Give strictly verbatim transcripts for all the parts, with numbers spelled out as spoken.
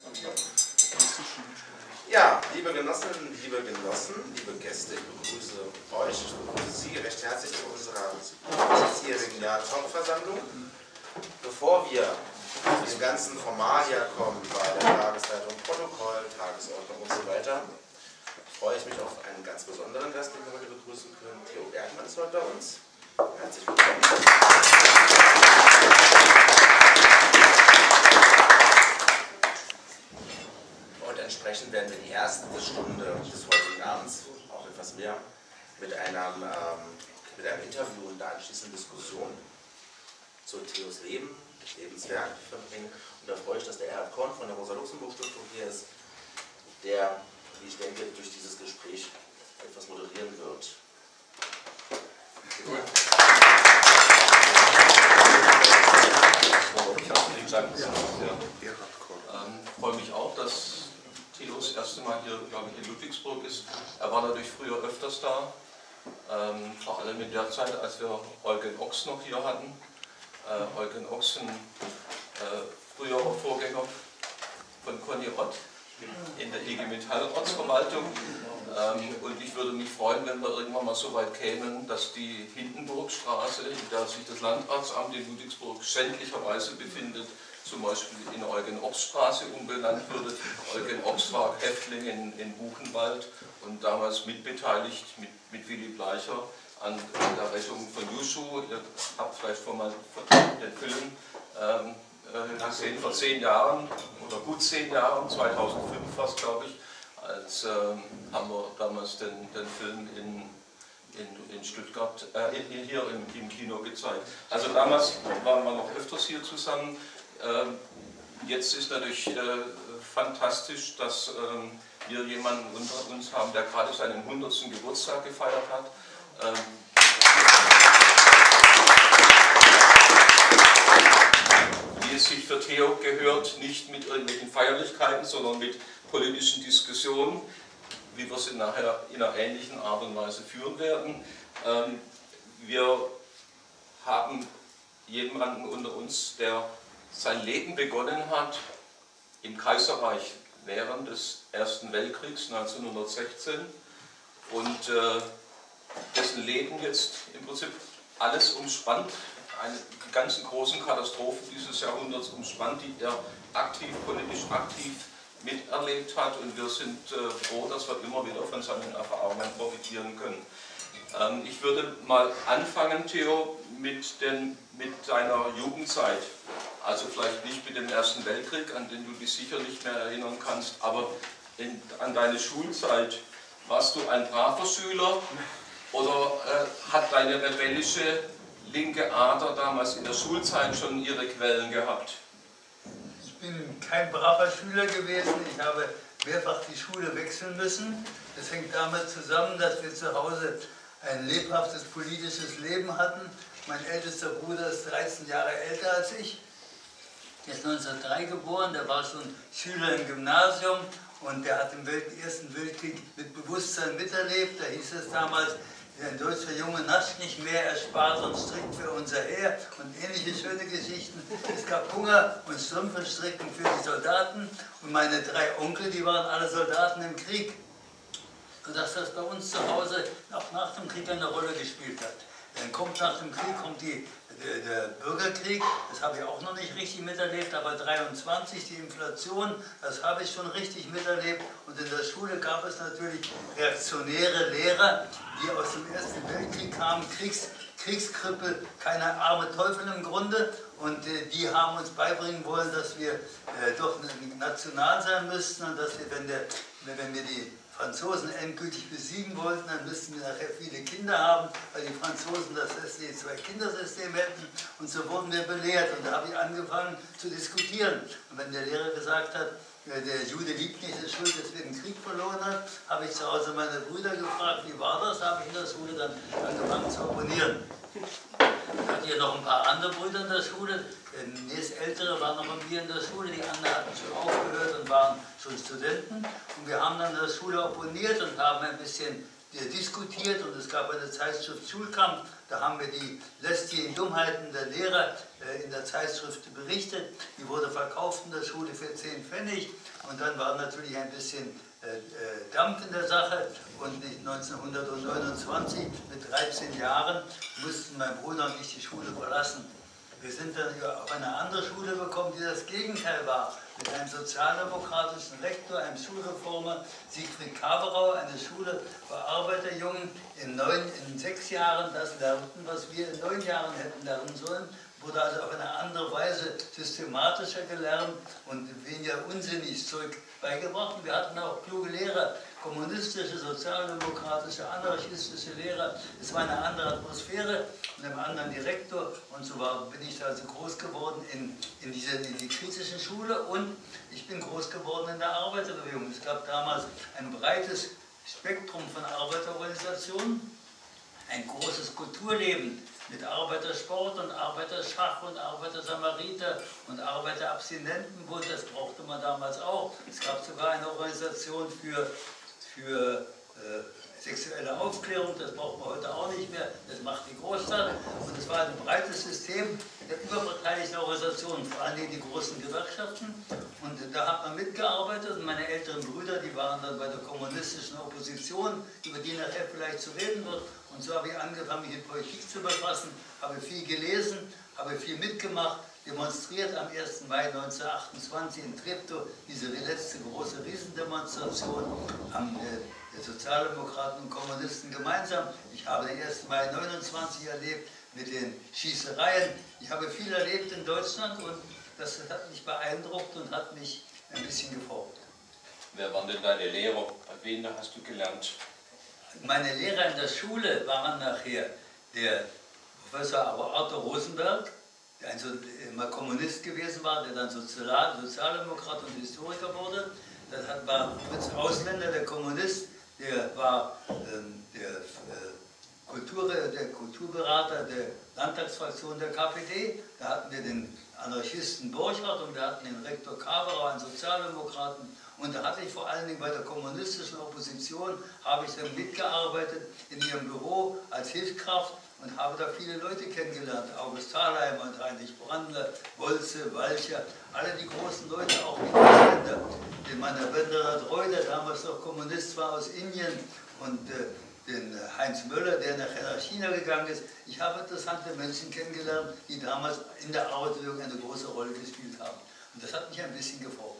Ja, liebe Genossinnen, liebe Genossen, liebe Gäste, ich begrüße euch, ich begrüße Sie recht herzlich zu unserer diesjährigen Jahrtagsversammlung. Bevor wir zu den ganzen Formalia kommen, bei der Tagesleitung, Protokoll, Tagesordnung und so weiter, freue ich mich auf einen ganz besonderen Gast, den wir heute begrüßen können. Theo Bergmann ist heute bei uns. Herzlich willkommen. Und entsprechend werden wir die erste Stunde des heutigen Abends, auch etwas mehr, mit einem, ähm, mit einem Interview und der anschließenden Diskussion zu Theos Leben, Lebenswerk verbringen. Und da freue ich, dass der Erhard Korn von der Rosa-Luxemburg-Stiftung hier ist, der, wie ich denke, durch dieses Gespräch etwas moderieren wird. Cool. Ja, ja. Ähm, freue mich auch, dass Theo das erste Mal hier, glaube ich, in Ludwigsburg ist. Er war natürlich früher öfters da, ähm, vor allem in der Zeit, als wir Eugen Ochs noch hier hatten. Äh, Eugen Ochs, ein äh, früherer Vorgänger von Conny Rott in der I G Metall Ortsverwaltung. Ähm, und ich würde mich freuen, wenn wir irgendwann mal so weit kämen, dass die Hindenburgstraße, in der sich das Landratsamt in Ludwigsburg schändlicherweise befindet, zum Beispiel in Eugen-Ochs-Straße umbenannt würde. Eugen Ochs war Häftling in, in Buchenwald und damals mitbeteiligt mit, mit Willy Bleicher an, an der Rettung von Yushu. Ihr habt vielleicht schon mal den Film ähm, gesehen, vor zehn Jahren oder gut zehn Jahren, zweitausendfünf fast, glaube ich, als ähm, haben wir damals den, den Film in, in, in Stuttgart, äh, in, hier im, im Kino gezeigt. Also damals waren wir noch öfters hier zusammen. Ähm, jetzt ist natürlich äh, fantastisch, dass ähm, wir jemanden unter uns haben, der gerade seinen hundertsten Geburtstag gefeiert hat. Ähm, wie es sich für Theo gehört, nicht mit irgendwelchen Feierlichkeiten, sondern mit politischen Diskussionen, wie wir sie nachher in einer ähnlichen Art und Weise führen werden. Ähm, wir haben jemanden unter uns, der sein Leben begonnen hat im Kaiserreich während des Ersten Weltkriegs neunzehnhundertsechzehn und äh, dessen Leben jetzt im Prinzip alles umspannt, eine, die ganzen großen Katastrophen dieses Jahrhunderts umspannt, die er aktiv, politisch aktiv miterlebt hat, und wir sind äh, froh, dass wir immer wieder von seinen Erfahrungen profitieren können. Ähm, ich würde mal anfangen, Theo, mit, den, mit deiner Jugendzeit. Also vielleicht nicht mit dem Ersten Weltkrieg, an den du dich sicher nicht mehr erinnern kannst, aber in, an deine Schulzeit. Warst du ein braver Schüler oder äh, hat deine rebellische linke Ader damals in der Schulzeit schon ihre Quellen gehabt? Ich bin kein braver Schüler gewesen. Ich habe mehrfach die Schule wechseln müssen. Das hängt damit zusammen, dass wir zu Hause ein lebhaftes politisches Leben hatten. Mein ältester Bruder ist dreizehn Jahre älter als ich. Der ist neunzehnhundertdrei geboren, der war schon Schüler im Gymnasium und der hat im Ersten Weltkrieg mit Bewusstsein miterlebt. Da hieß es damals, ein deutscher Junge nascht nicht mehr, er spart und strickt für unser Heer und ähnliche schöne Geschichten. Es gab Hunger und Strümpfe-Stricken für die Soldaten und meine drei Onkel, die waren alle Soldaten im Krieg. Sodass das bei uns zu Hause auch nach dem Krieg eine Rolle gespielt hat. Dann kommt nach dem Krieg kommt die, der, der Bürgerkrieg, das habe ich auch noch nicht richtig miterlebt, aber dreiundzwanzig, die Inflation, das habe ich schon richtig miterlebt. Und in der Schule gab es natürlich reaktionäre Lehrer, die aus dem Ersten Weltkrieg kamen, Kriegs, Kriegskrippel, keine arme Teufel im Grunde. Und äh, die haben uns beibringen wollen, dass wir äh, doch national sein müssten und dass wir, wenn, der, wenn wir die Franzosen endgültig besiegen wollten, dann müssten wir nachher viele Kinder haben, weil die Franzosen das Zwei-Kindersystem hätten. Und so wurden wir belehrt. Und da habe ich angefangen zu diskutieren. Und wenn der Lehrer gesagt hat, der Jude liebt nicht, ist schuld, dass wir den Krieg verloren haben, habe ich zu Hause meine Brüder gefragt, wie war das? Da habe ich in der Schule dann angefangen zu opponieren. Ich hatte hier noch ein paar andere Brüder in der Schule. Der nächstältere war noch mit mir in der Schule, die anderen hatten schon aufgehört und waren schon Studenten. Und wir haben dann in der Schule opponiert und haben ein bisschen diskutiert und es gab eine Zeitschrift Schulkampf, da haben wir die lästigen Dummheiten der Lehrer in der Zeitschrift berichtet. Die wurde verkauft in der Schule für zehn Pfennig und dann war natürlich ein bisschen Dampf in der Sache und neunzehnhundertneunundzwanzig mit dreizehn Jahren mussten mein Bruder und ich die Schule verlassen. Wir sind dann auf eine andere Schule gekommen, die das Gegenteil war, mit einem sozialdemokratischen Rektor, einem Schulreformer, Siegfried Kaberau, eine Schule für Arbeiterjungen in, neun, in sechs Jahren das lernten, was wir in neun Jahren hätten lernen sollen, wurde also auf eine andere Weise systematischer gelernt und weniger unsinniges Zeug beigebracht. Und wir hatten auch kluge Lehrer, kommunistische, sozialdemokratische, anarchistische Lehrer. Es war eine andere Atmosphäre und einem anderen Direktor. Und so war, bin ich also groß geworden in, in, diese, in die kritische Schule und ich bin groß geworden in der Arbeiterbewegung. Es gab damals ein breites Spektrum von Arbeiterorganisationen, ein großes Kulturleben mit Arbeitersport und Arbeiterschach und Arbeitersamariter und Arbeiterabstinentenbund, das brauchte man damals auch. Es gab sogar eine Organisation für, für äh, sexuelle Aufklärung, das braucht man heute auch nicht mehr, das macht die Großstadt. Und es war ein breites System der überparteilichen Organisationen, vor allem die großen Gewerkschaften. Und da hat man mitgearbeitet und meine älteren Brüder, die waren dann bei der kommunistischen Opposition, über die nachher vielleicht zu reden wird. Und so habe ich angefangen, mich in Politik zu befassen, habe viel gelesen, habe viel mitgemacht, demonstriert am ersten Mai neunzehnhundertachtundzwanzig in Treptow, diese letzte große Riesendemonstration, haben äh, Sozialdemokraten und Kommunisten gemeinsam. Ich habe den ersten Mai neunundzwanzig erlebt mit den Schießereien. Ich habe viel erlebt in Deutschland und das hat mich beeindruckt und hat mich ein bisschen geformt. Wer waren denn deine Lehrer? Bei wen hast du gelernt? Meine Lehrer in der Schule waren nachher der Professor Arthur Rosenberg, der ein so, mal Kommunist gewesen war, der dann Sozial Sozialdemokrat und Historiker wurde. Dann war Fritz Ausländer, der Kommunist, der war ähm, der, äh, Kultur, der Kulturberater der Landtagsfraktion der K P D. Da hatten wir den Anarchisten Borchardt und wir hatten den Rektor Kaberau, einen Sozialdemokraten. Und da hatte ich vor allen Dingen bei der kommunistischen Opposition, habe ich dann mitgearbeitet in ihrem Büro als Hilfskraft und habe da viele Leute kennengelernt. August Thalheim und Heinrich Brandler, Bolze, Walcher, alle die großen Leute, auch die Ausländer. Den Mann Rabindranath Roy, der damals noch Kommunist war aus Indien und äh, den Heinz Möller, der nachher nach China gegangen ist. Ich habe interessante Menschen kennengelernt, die damals in der Arbeiterbewegung eine große Rolle gespielt haben. Und das hat mich ein bisschen geformt.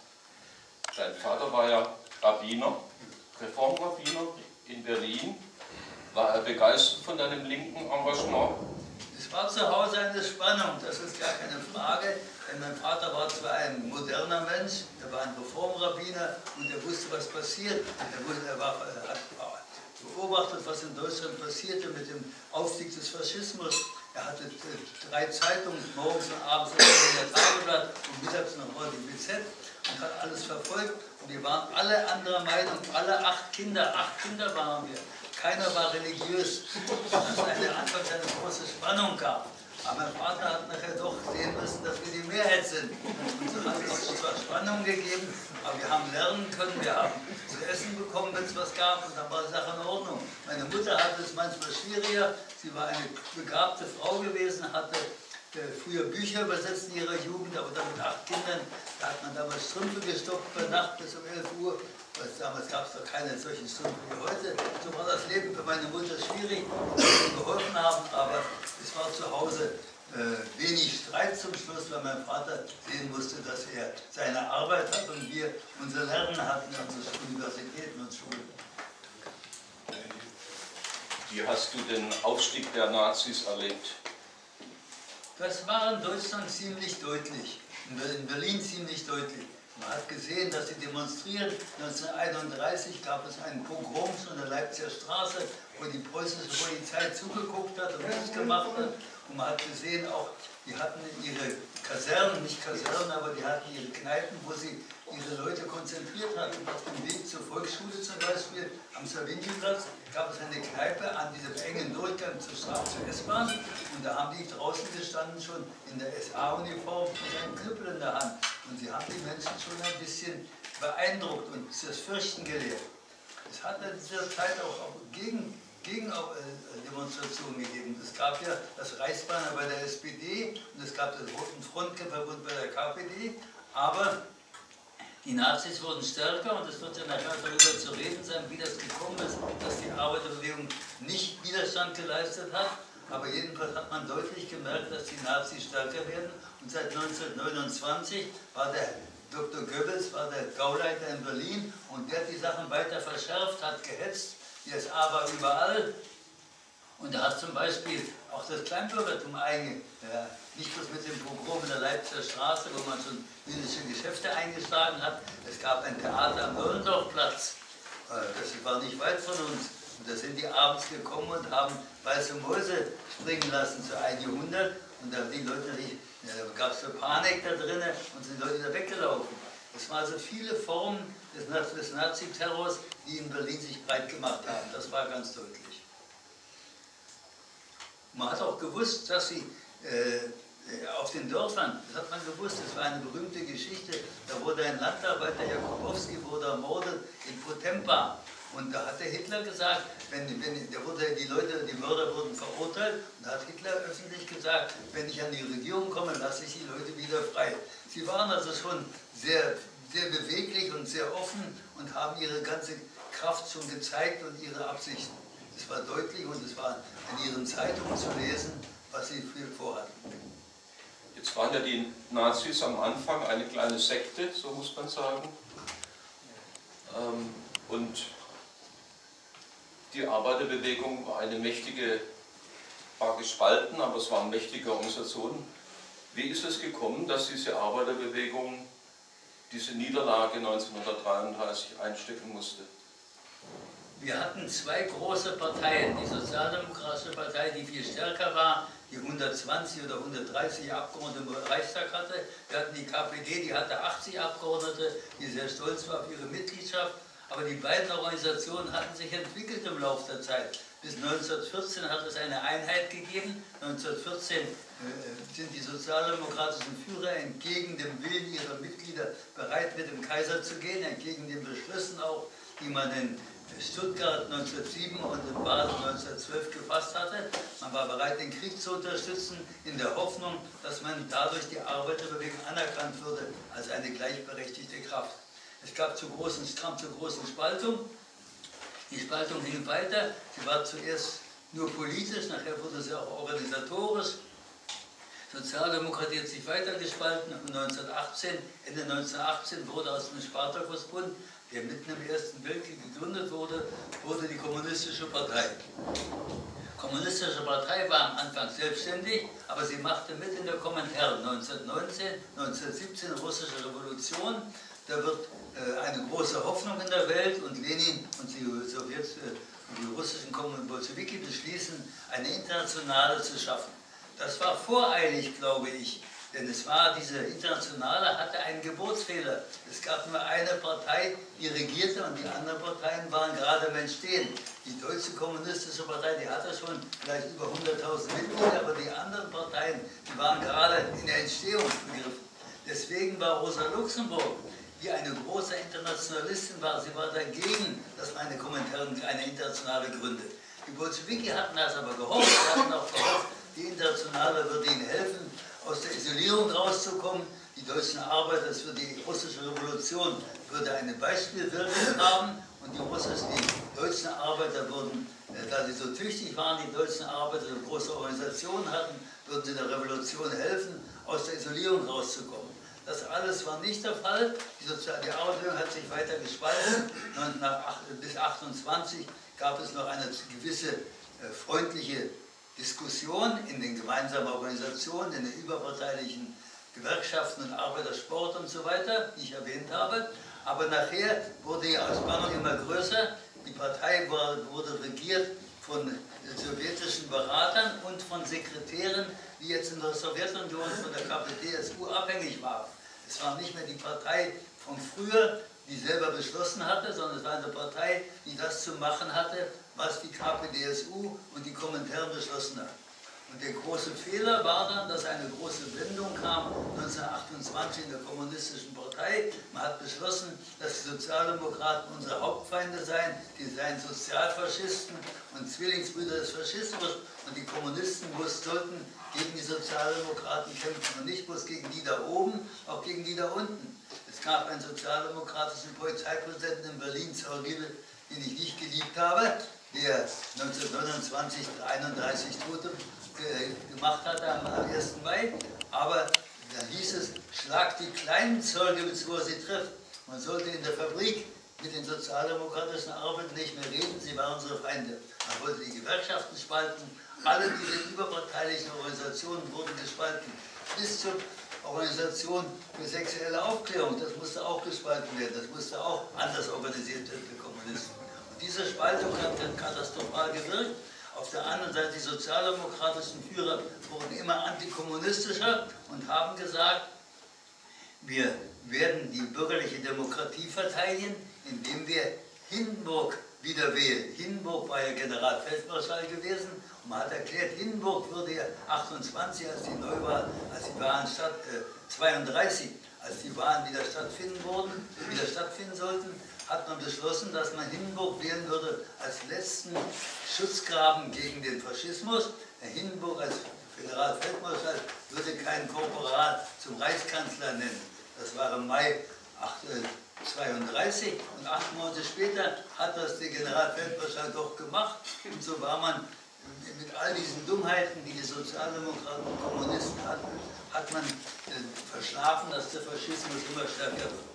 Dein Vater war ja Rabbiner, Reformrabbiner in Berlin. War er begeistert von deinem linken Engagement? Es war zu Hause eine Spannung, das ist gar keine Frage. Denn mein Vater war zwar ein moderner Mensch, er war ein Reformrabbiner und er wusste, was passiert. Er, wusste, er war, er hat beobachtet, was in Deutschland passierte mit dem Aufstieg des Faschismus. Er hatte drei Zeitungen, morgens und abends in der Tageblatt und mittags nochmal die B Z und hat alles verfolgt. Und wir waren alle anderer Meinung, alle acht Kinder, acht Kinder waren wir. Keiner war religiös, dass es eine, anfangs eine große Spannung gab. Aber mein Vater hat nachher doch sehen müssen, dass wir die Mehrheit sind. Und so hat es zwar Spannung gegeben, aber wir haben lernen können, wir haben zu essen bekommen, wenn es was gab, und dann war die Sache in Ordnung. Meine Mutter hatte es manchmal schwieriger, sie war eine begabte Frau gewesen, hatte äh, früher Bücher übersetzt in ihrer Jugend, aber dann mit acht Kindern, da hat man damals Strümpfe gestopft bei Nacht bis um elf Uhr. Damals gab es doch keine solchen Stunden wie heute. So war das Leben für meine Mutter schwierig, dass wir geholfen haben, aber es war zu Hause äh, wenig Streit zum Schluss, weil mein Vater sehen musste, dass er seine Arbeit hat und wir unser Lernen hatten an unseren Universitäten und Schulen. Wie hast du den Aufstieg der Nazis erlebt? Das war in Deutschland ziemlich deutlich, in Berlin ziemlich deutlich. Man hat gesehen, dass sie demonstrieren. neunzehnhunderteinunddreißig gab es einen Pogrom an der Leipziger Straße, wo die preußische Polizei zugeguckt hat und nichts gemacht hat. Und man hat gesehen, auch die hatten ihre Kasernen, nicht Kasernen, aber die hatten ihre Kneipen, wo sie ihre Leute konzentriert hatten. Auf dem Weg zur Volksschule zum Beispiel, am Savignyplatz, gab es eine Kneipe an diesem engen Durchgang zur Straße zur S-Bahn. Und da haben die draußen gestanden, schon in der S A-Uniform mit einem Knüppel in der Hand. Und sie haben die Menschen schon ein bisschen beeindruckt und das Fürchten gelehrt. Es hat in dieser Zeit auch, auch gegen, gegen auch, äh, Demonstrationen gegeben. Es gab ja das Reichsbanner bei der S P D und es gab den Roten Frontverbund bei der K P D, aber die Nazis wurden stärker und es wird ja nachher darüber zu reden sein, wie das gekommen ist, dass die Arbeiterbewegung nicht Widerstand geleistet hat. Aber jedenfalls hat man deutlich gemerkt, dass die Nazis stärker werden. Und seit neunzehnhundertneunundzwanzig war der Doktor Goebbels, war der Gauleiter in Berlin und der hat die Sachen weiter verschärft, hat gehetzt. Die S A war überall. Und er hat zum Beispiel auch das Kleinbürgertum einge... Ja, nicht bloß mit dem Pogrom in der Leipziger Straße, wo man schon jüdische Geschäfte eingeschlagen hat. Es gab ein Theater am Ollendorfplatz. Das war nicht weit von uns. Und da sind die abends gekommen und haben weiße Mäuse springen lassen zu einem Jahrhundert. Und da haben die Leute nicht, ja, da gab es so Panik da drinnen und sind Leute da weggelaufen. Es waren also viele Formen des, des Nazi-Terrors, die in Berlin sich breit gemacht haben. Das war ganz deutlich. Man hat auch gewusst, dass sie äh, auf den Dörfern, das hat man gewusst, das war eine berühmte Geschichte, da wurde ein Landarbeiter, Jakubowski, wurde ermordet in Potempa. Und da hat der Hitler gesagt, wenn, wenn, da wurde die Leute, die Mörder wurden verurteilt, und da hat Hitler öffentlich gesagt, wenn ich an die Regierung komme, lasse ich die Leute wieder frei. Sie waren also schon sehr, sehr beweglich und sehr offen und haben ihre ganze Kraft schon gezeigt und ihre Absichten. Es war deutlich und es war in ihren Zeitungen zu lesen, was sie viel vorhatten. Jetzt waren ja die Nazis am Anfang eine kleine Sekte, so muss man sagen. Ähm, und die Arbeiterbewegung war eine mächtige, war gespalten, aber es waren mächtige Organisationen. Wie ist es gekommen, dass diese Arbeiterbewegung diese Niederlage neunzehnhundertdreiunddreißig einstecken musste? Wir hatten zwei große Parteien, die Sozialdemokratische Partei, die viel stärker war, die hundertzwanzig oder hundertdreißig Abgeordnete im Reichstag hatte. Wir hatten die K P D, die hatte achtzig Abgeordnete, die sehr stolz war auf ihre Mitgliedschaft. Aber die beiden Organisationen hatten sich entwickelt im Laufe der Zeit. Bis neunzehnhundertvierzehn hat es eine Einheit gegeben. neunzehnhundertvierzehn äh, sind die sozialdemokratischen Führer entgegen dem Willen ihrer Mitglieder bereit, mit dem Kaiser zu gehen, entgegen den Beschlüssen auch, die man in Stuttgart neunzehnhundertsieben und in Basel neunzehnhundertzwölf gefasst hatte. Man war bereit, den Krieg zu unterstützen, in der Hoffnung, dass man dadurch die Arbeiterbewegung anerkannt würde als eine gleichberechtigte Kraft. Es gab zu großen, es kam zur großen Spaltung. Die Spaltung ging weiter. Sie war zuerst nur politisch, nachher wurde sie auch organisatorisch. Sozialdemokratie hat sich weiter gespalten und neunzehnhundertachtzehn, Ende neunzehnhundertachtzehn wurde aus dem Spartakusbund, der mitten im Ersten Weltkrieg gegründet wurde, wurde die Kommunistische Partei. Die Kommunistische Partei war am Anfang selbstständig, aber sie machte mit in der Komintern. neunzehnhundertneunzehn, neunzehnhundertsiebzehn, russische Revolution. Da wird äh, eine große Hoffnung in der Welt und Lenin und die Sowjets äh, und die russischen Bolschewiki beschließen, eine Internationale zu schaffen. Das war voreilig, glaube ich, denn es war, diese Internationale hatte einen Geburtsfehler. Es gab nur eine Partei, die regierte und die anderen Parteien waren gerade im Entstehen. Die Deutsche Kommunistische Partei, die hatte schon vielleicht über hunderttausend Mitglieder, aber die anderen Parteien, die waren gerade in der Entstehung begriffen. Deswegen war Rosa Luxemburg, die eine große Internationalistin war, sie war dagegen, dass man eine Komintern, eine Internationale gründet. Die Bolschewiki hatten das aber gehofft, sie hatten auch gehofft, die Internationale würde ihnen helfen, aus der Isolierung rauszukommen. Die deutschen Arbeiter, das für die russische Revolution würde eine Beispielwirkung haben und die, russischen, die deutschen Arbeiter würden, da sie so tüchtig waren, die deutschen Arbeiter eine große Organisation hatten, würden sie der Revolution helfen, aus der Isolierung rauszukommen. Das alles war nicht der Fall. Die, Sozial die Arbeiterbewegung hat sich weiter gespalten. Nach, bis achtundzwanzig gab es noch eine gewisse äh, freundliche Diskussion in den gemeinsamen Organisationen, in den überparteilichen Gewerkschaften und Arbeitersport und so weiter, die ich erwähnt habe. Aber nachher wurde die Spannung immer größer. Die Partei war, wurde regiert von sowjetischen Beratern und von Sekretären, die jetzt in der Sowjetunion von der K P D S U abhängig waren. Es war nicht mehr die Partei von früher, die selber beschlossen hatte, sondern es war eine Partei, die das zu machen hatte, was die K P D S U und die Komintern beschlossen hat. Und der große Fehler war dann, dass eine große Wendung kam neunzehnhundertachtundzwanzig in der Kommunistischen Partei. Man hat beschlossen, dass die Sozialdemokraten unsere Hauptfeinde seien, die seien Sozialfaschisten und Zwillingsbrüder des Faschismus, und die Kommunisten sollten gegen die Sozialdemokraten kämpfen und nicht bloß gegen die da oben, auch gegen die da unten. Es gab einen sozialdemokratischen Polizeipräsidenten in Berlin, Zauribe, den ich nicht geliebt habe, der neunzehnhundertneunundzwanzig einunddreißig Tote gemacht hatte am ersten Mai, aber dann hieß es, schlag die kleinen Zeuge, bevor sie trifft. Man sollte in der Fabrik mit den sozialdemokratischen Arbeitern nicht mehr reden, sie waren unsere Feinde. Man wollte die Gewerkschaften spalten, alle diese überparteilichen Organisationen wurden gespalten, bis zur Organisation für sexuelle Aufklärung, das musste auch gespalten werden, das musste auch anders organisiert werden für Kommunisten. Und diese Spaltung hat dann katastrophal gewirkt. Auf der anderen Seite, die sozialdemokratischen Führer wurden immer antikommunistischer und haben gesagt, wir werden die bürgerliche Demokratie verteidigen, indem wir Hindenburg wieder wählen. Hindenburg war ja Generalfeldmarschall gewesen und man hat erklärt, Hindenburg würde ja achtundzwanzig, als die Neuwahl, als die Wahlen statt, äh, zweiunddreißig, als die Wahlen wieder stattfinden wurden, wieder stattfinden sollten, hat man beschlossen, dass man Hindenburg wählen würde als letzten Schutzgraben gegen den Faschismus. Herr Hindenburg als Generalfeldmarschall würde keinen Korporat zum Reichskanzler nennen. Das war im Mai zweiunddreißig und acht Monate später hat das der Generalfeldmarschall doch gemacht. Und so war man mit all diesen Dummheiten, die die Sozialdemokraten und Kommunisten hatten, hat man verschlafen, dass der Faschismus immer stärker wird.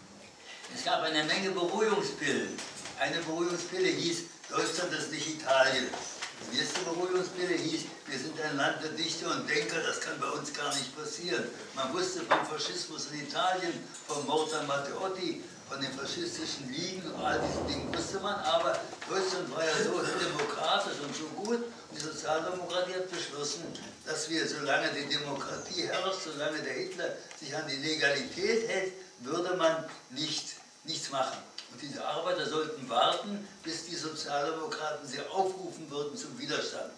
Es gab eine Menge Beruhigungspillen. Eine Beruhigungspille hieß, Deutschland ist nicht Italien. Die nächste Beruhigungspille hieß, wir sind ein Land der Dichter und Denker, das kann bei uns gar nicht passieren. Man wusste vom Faschismus in Italien, vom Mord an Matteotti, von den faschistischen Ligen und all diesen Dingen wusste man, aber Deutschland war ja so demokratisch und so gut. Und die Sozialdemokratie hat beschlossen, dass wir, solange die Demokratie herrscht, solange der Hitler sich an die Legalität hält, würde man nicht nichts machen. Und diese Arbeiter sollten warten, bis die Sozialdemokraten sie aufrufen würden zum Widerstand.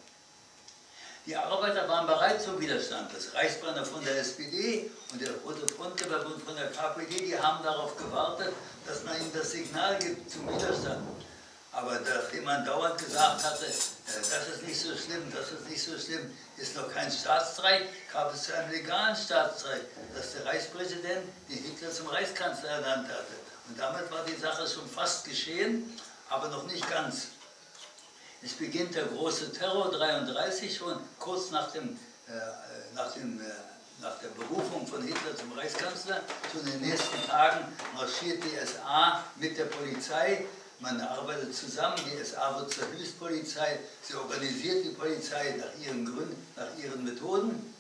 Die Arbeiter waren bereit zum Widerstand. Das Reichsbanner von der S P D und der Rote Frontverbund von der K P D, die haben darauf gewartet, dass man ihnen das Signal gibt zum Widerstand. Aber nachdem man dauernd gesagt hatte, das ist nicht so schlimm, das ist nicht so schlimm, ist noch kein Staatsstreich, gab es zu einem legalen Staatsstreich, dass der Reichspräsident den Hitler zum Reichskanzler ernannt hatte. Und damit war die Sache schon fast geschehen, aber noch nicht ganz. Es beginnt der große Terror, neunzehnhundertdreiunddreißig schon, kurz nach, dem, äh, nach, dem, äh, nach der Berufung von Hitler zum Reichskanzler. Schon in den nächsten Tagen marschiert die S A mit der Polizei. Man arbeitet zusammen, die S A wird zur Hilfspolizei, sie organisiert die Polizei nach ihren Gründen, nach ihren Methoden.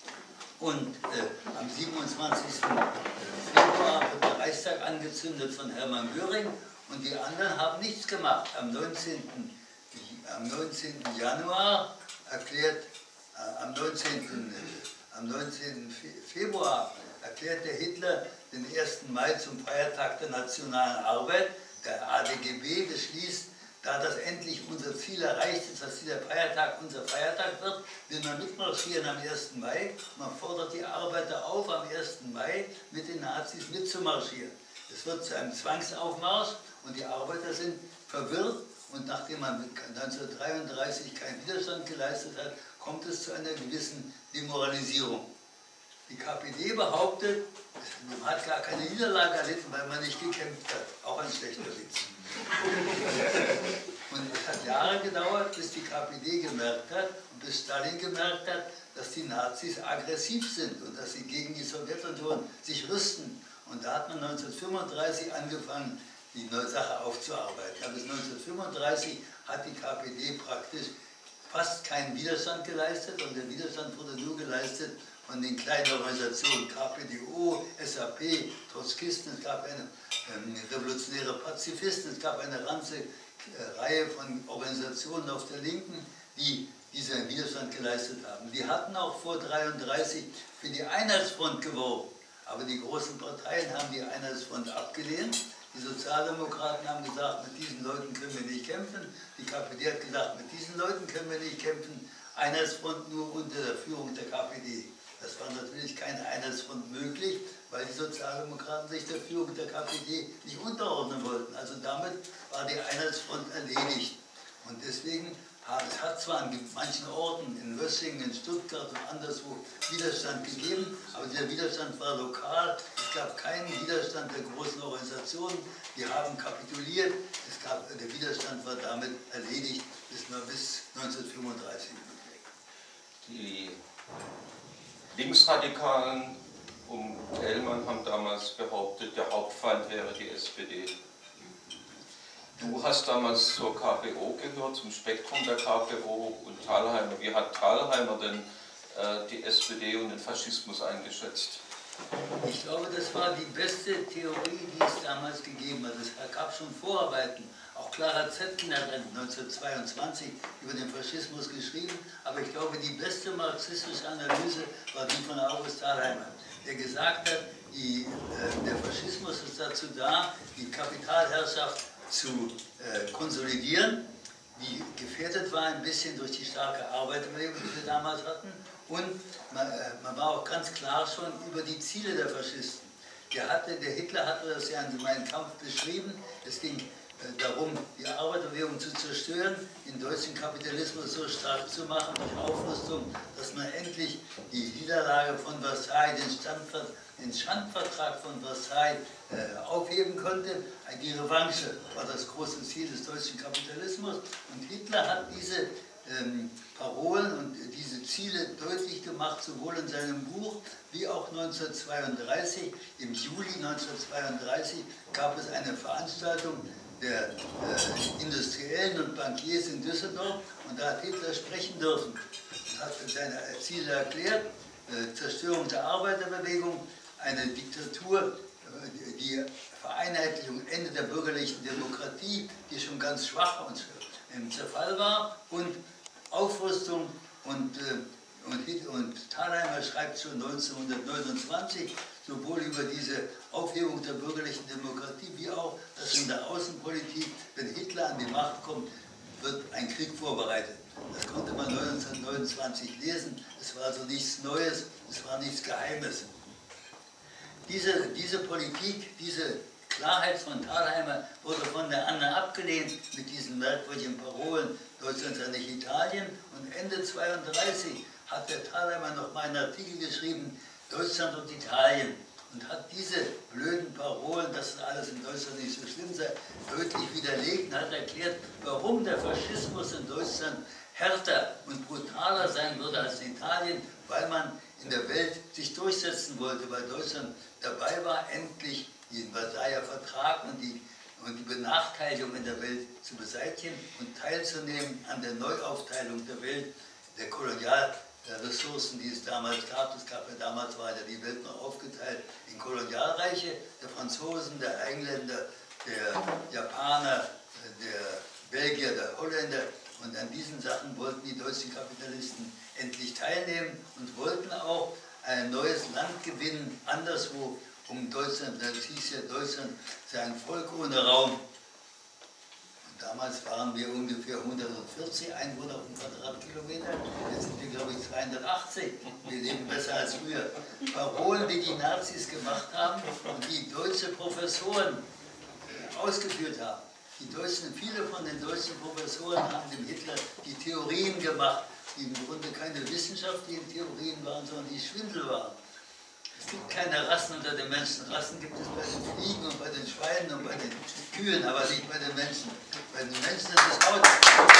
Und äh, am siebenundzwanzigsten Februar wird der Reichstag angezündet von Hermann Göring und die anderen haben nichts gemacht. Am neunzehnten Am neunzehnten Januar erklärt, äh, am, neunzehnten, äh, am neunzehnten Februar erklärt der Hitler den ersten Mai zum Feiertag der nationalen Arbeit. Der A D G B beschließt, da das endlich unser Ziel erreicht ist, dass dieser Feiertag unser Feiertag wird, will man mitmarschieren am ersten Mai. Man fordert die Arbeiter auf, am ersten Mai mit den Nazis mitzumarschieren. Es wird zu einem Zwangsaufmarsch und die Arbeiter sind verwirrt. Und nachdem man neunzehnhundertdreiunddreißig keinen Widerstand geleistet hat, kommt es zu einer gewissen Demoralisierung. Die K P D behauptet, man hat gar keine Niederlage erlitten, weil man nicht gekämpft hat. Auch ein schlechter Witz. Und es hat Jahre gedauert, bis die K P D gemerkt hat und bis Stalin gemerkt hat, dass die Nazis aggressiv sind und dass sie gegen die Sowjetunion sich rüsten. Und da hat man neunzehnhundertfünfunddreißig angefangen, die neue Sache aufzuarbeiten. Aber bis neunzehnhundertfünfunddreißig hat die K P D praktisch fast keinen Widerstand geleistet und der Widerstand wurde nur geleistet von den kleinen Organisationen K P D O, S A P, Trotzkisten, es gab eine ähm, revolutionäre Pazifisten, es gab eine ganze äh, Reihe von Organisationen auf der Linken, die diesen Widerstand geleistet haben. Die hatten auch vor neunzehnhundertdreiunddreißig für die Einheitsfront geworben, aber die großen Parteien haben die Einheitsfront abgelehnt. Die Sozialdemokraten haben gesagt, mit diesen Leuten können wir nicht kämpfen. Die K P D hat gesagt, mit diesen Leuten können wir nicht kämpfen. Einheitsfront nur unter der Führung der K P D. Das war natürlich keine Einheitsfront möglich, weil die Sozialdemokraten sich der Führung der K P D nicht unterordnen wollten. Also damit war die Einheitsfront erledigt. Und deswegen, es hat zwar an manchen Orten, in Wössingen, in Stuttgart und anderswo Widerstand gegeben, aber der Widerstand war lokal. Es gab keinen Widerstand der großen Organisationen, die haben kapituliert. Es gab, der Widerstand war damit erledigt bis, bis neunzehnhundertfünfunddreißig. Die Linksradikalen um Thälmann haben damals behauptet, der Hauptfeind wäre die S P D. Du hast damals zur K P O gehört, zum Spektrum der K P O und Thalheimer. Wie hat Thalheimer denn äh, die S P D und den Faschismus eingeschätzt? Ich glaube, das war die beste Theorie, die es damals gegeben hat. Es gab schon Vorarbeiten. Auch Clara Zetkin hat neunzehnhundertzweiundzwanzig über den Faschismus geschrieben. Aber ich glaube, die beste marxistische Analyse war die von August Thalheimer, der gesagt hat, die, äh, der Faschismus ist dazu da, die Kapitalherrschaft zu äh, konsolidieren, die gefährdet war ein bisschen durch die starke Arbeiterbewegung, die wir damals hatten. Und man, äh, man war auch ganz klar schon über die Ziele der Faschisten. Der, hatte, der Hitler hatte das ja in seinem Kampf beschrieben. Es ging äh, darum, die Arbeiterbewegung zu zerstören, den deutschen Kapitalismus so stark zu machen durch Aufrüstung, dass man endlich die Niederlage von Versailles, den, Standver den Schandvertrag von Versailles äh, aufheben konnte. Die Revanche war das große Ziel des deutschen Kapitalismus. Und Hitler hat diese ähm, Parolen und diese Ziele deutlich gemacht, sowohl in seinem Buch wie auch neunzehnhundertzweiunddreißig. Im Juli neunzehnhundertzweiunddreißig gab es eine Veranstaltung der äh, Industriellen und Bankiers in Düsseldorf und da hat Hitler sprechen dürfen und hat seine Ziele erklärt, äh, Zerstörung der Arbeiterbewegung, eine Diktatur, äh, die Vereinheitlichung, Ende der bürgerlichen Demokratie, die schon ganz schwach und im Zerfall war, und Aufrüstung. Und, äh, und, und Thalheimer schreibt schon neunzehnhundertneunundzwanzig sowohl über diese Aufhebung der bürgerlichen Demokratie wie auch, dass in der Außenpolitik, wenn Hitler an die Macht kommt, wird ein Krieg vorbereitet. Das konnte man neunzehnhundertneunundzwanzig lesen. Es war also nichts Neues, es war nichts Geheimes. Diese, diese Politik, diese Klarheit von Thalheimer wurde von der Anne abgelehnt mit diesen merkwürdigen Parolen, Deutschland sei nicht Italien. Und Ende neunzehnhundertzweiunddreißig hat der Thalheimer noch mal einen Artikel geschrieben, Deutschland und Italien, und hat diese blöden Parolen, dass alles in Deutschland nicht so schlimm sei, deutlich widerlegt und hat erklärt, warum der Faschismus in Deutschland härter und brutaler sein würde als in Italien, weil man in der Welt sich durchsetzen wollte, weil Deutschland dabei war, endlich den Versailler Vertrag und die, und die Benachteiligung in der Welt zu beseitigen und teilzunehmen an der Neuaufteilung der Welt, der Kolonialressourcen, die es damals gab. Es gab ja damals, war ja die Welt noch aufgeteilt in Kolonialreiche, der Franzosen, der Engländer, der Japaner, der Belgier, der Holländer. Und an diesen Sachen wollten die deutschen Kapitalisten endlich teilnehmen und wollten auch ein neues Land gewinnen, anderswo um Deutschland. Das hieß ja, Deutschland sei ein Volk ohne Raum. Und damals waren wir ungefähr hundertvierzig Einwohner auf dem Quadratkilometer. Jetzt sind wir, glaube ich, zweihundertachtzig. Wir leben besser als früher. Parolen, die die Nazis gemacht haben und die deutsche Professoren ausgeführt haben. Die Deutschen, viele von den deutschen Professoren haben dem Hitler die Theorien gemacht, die im Grunde keine wissenschaftlichen Theorien waren, sondern die Schwindel waren. Es gibt keine Rassen unter den Menschen. Rassen gibt es bei den Fliegen und bei den Schweinen und bei den Kühen, aber nicht bei den Menschen. Bei den Menschen ist es Haut.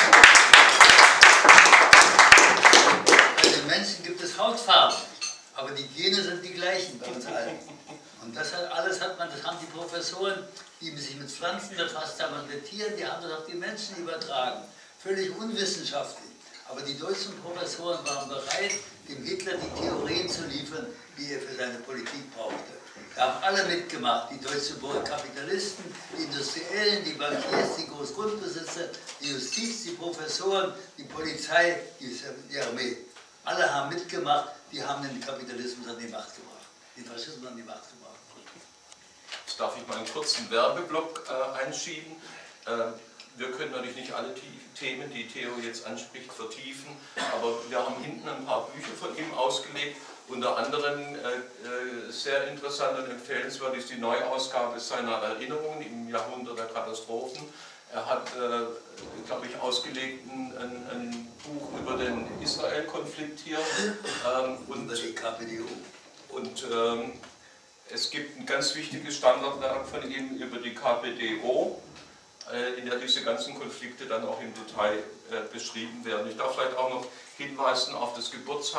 Bei den Menschen gibt es Hautfarben, aber die Gene sind die gleichen bei uns allen. Und das hat, alles hat man, das haben die Professoren, die sich mit Pflanzen befasst haben und mit Tieren, die haben das auf die Menschen übertragen. Völlig unwissenschaftlich. Aber die deutschen Professoren waren bereit, dem Hitler die Theorien zu liefern, die er für seine Politik brauchte. Da haben alle mitgemacht, die deutschen Kapitalisten, die Industriellen, die Bankiers, die Großgrundbesitzer, die Justiz, die Professoren, die Polizei, die Armee. Alle haben mitgemacht, die haben den Kapitalismus an die Macht gebracht, den Faschismus an die Macht gebracht. Jetzt darf ich mal einen kurzen Werbeblock äh, einschieben. Äh, wir können natürlich nicht alle Themen, die Theo jetzt anspricht, vertiefen, aber wir haben hinten ein paar Bücher von ihm ausgelegt. Unter anderem äh, sehr interessant und empfehlenswert ist die Neuausgabe seiner Erinnerungen im Jahrhundert der Katastrophen. Er hat, äh, glaube ich, ausgelegt ein, ein, ein Buch über den Israel-Konflikt hier. Ähm, und über die K P D O. Und ähm, es gibt ein ganz wichtiges Standardwerk von ihm über die K P D O, äh, in der diese ganzen Konflikte dann auch im Detail äh, beschrieben werden. Ich darf vielleicht auch noch hinweisen auf das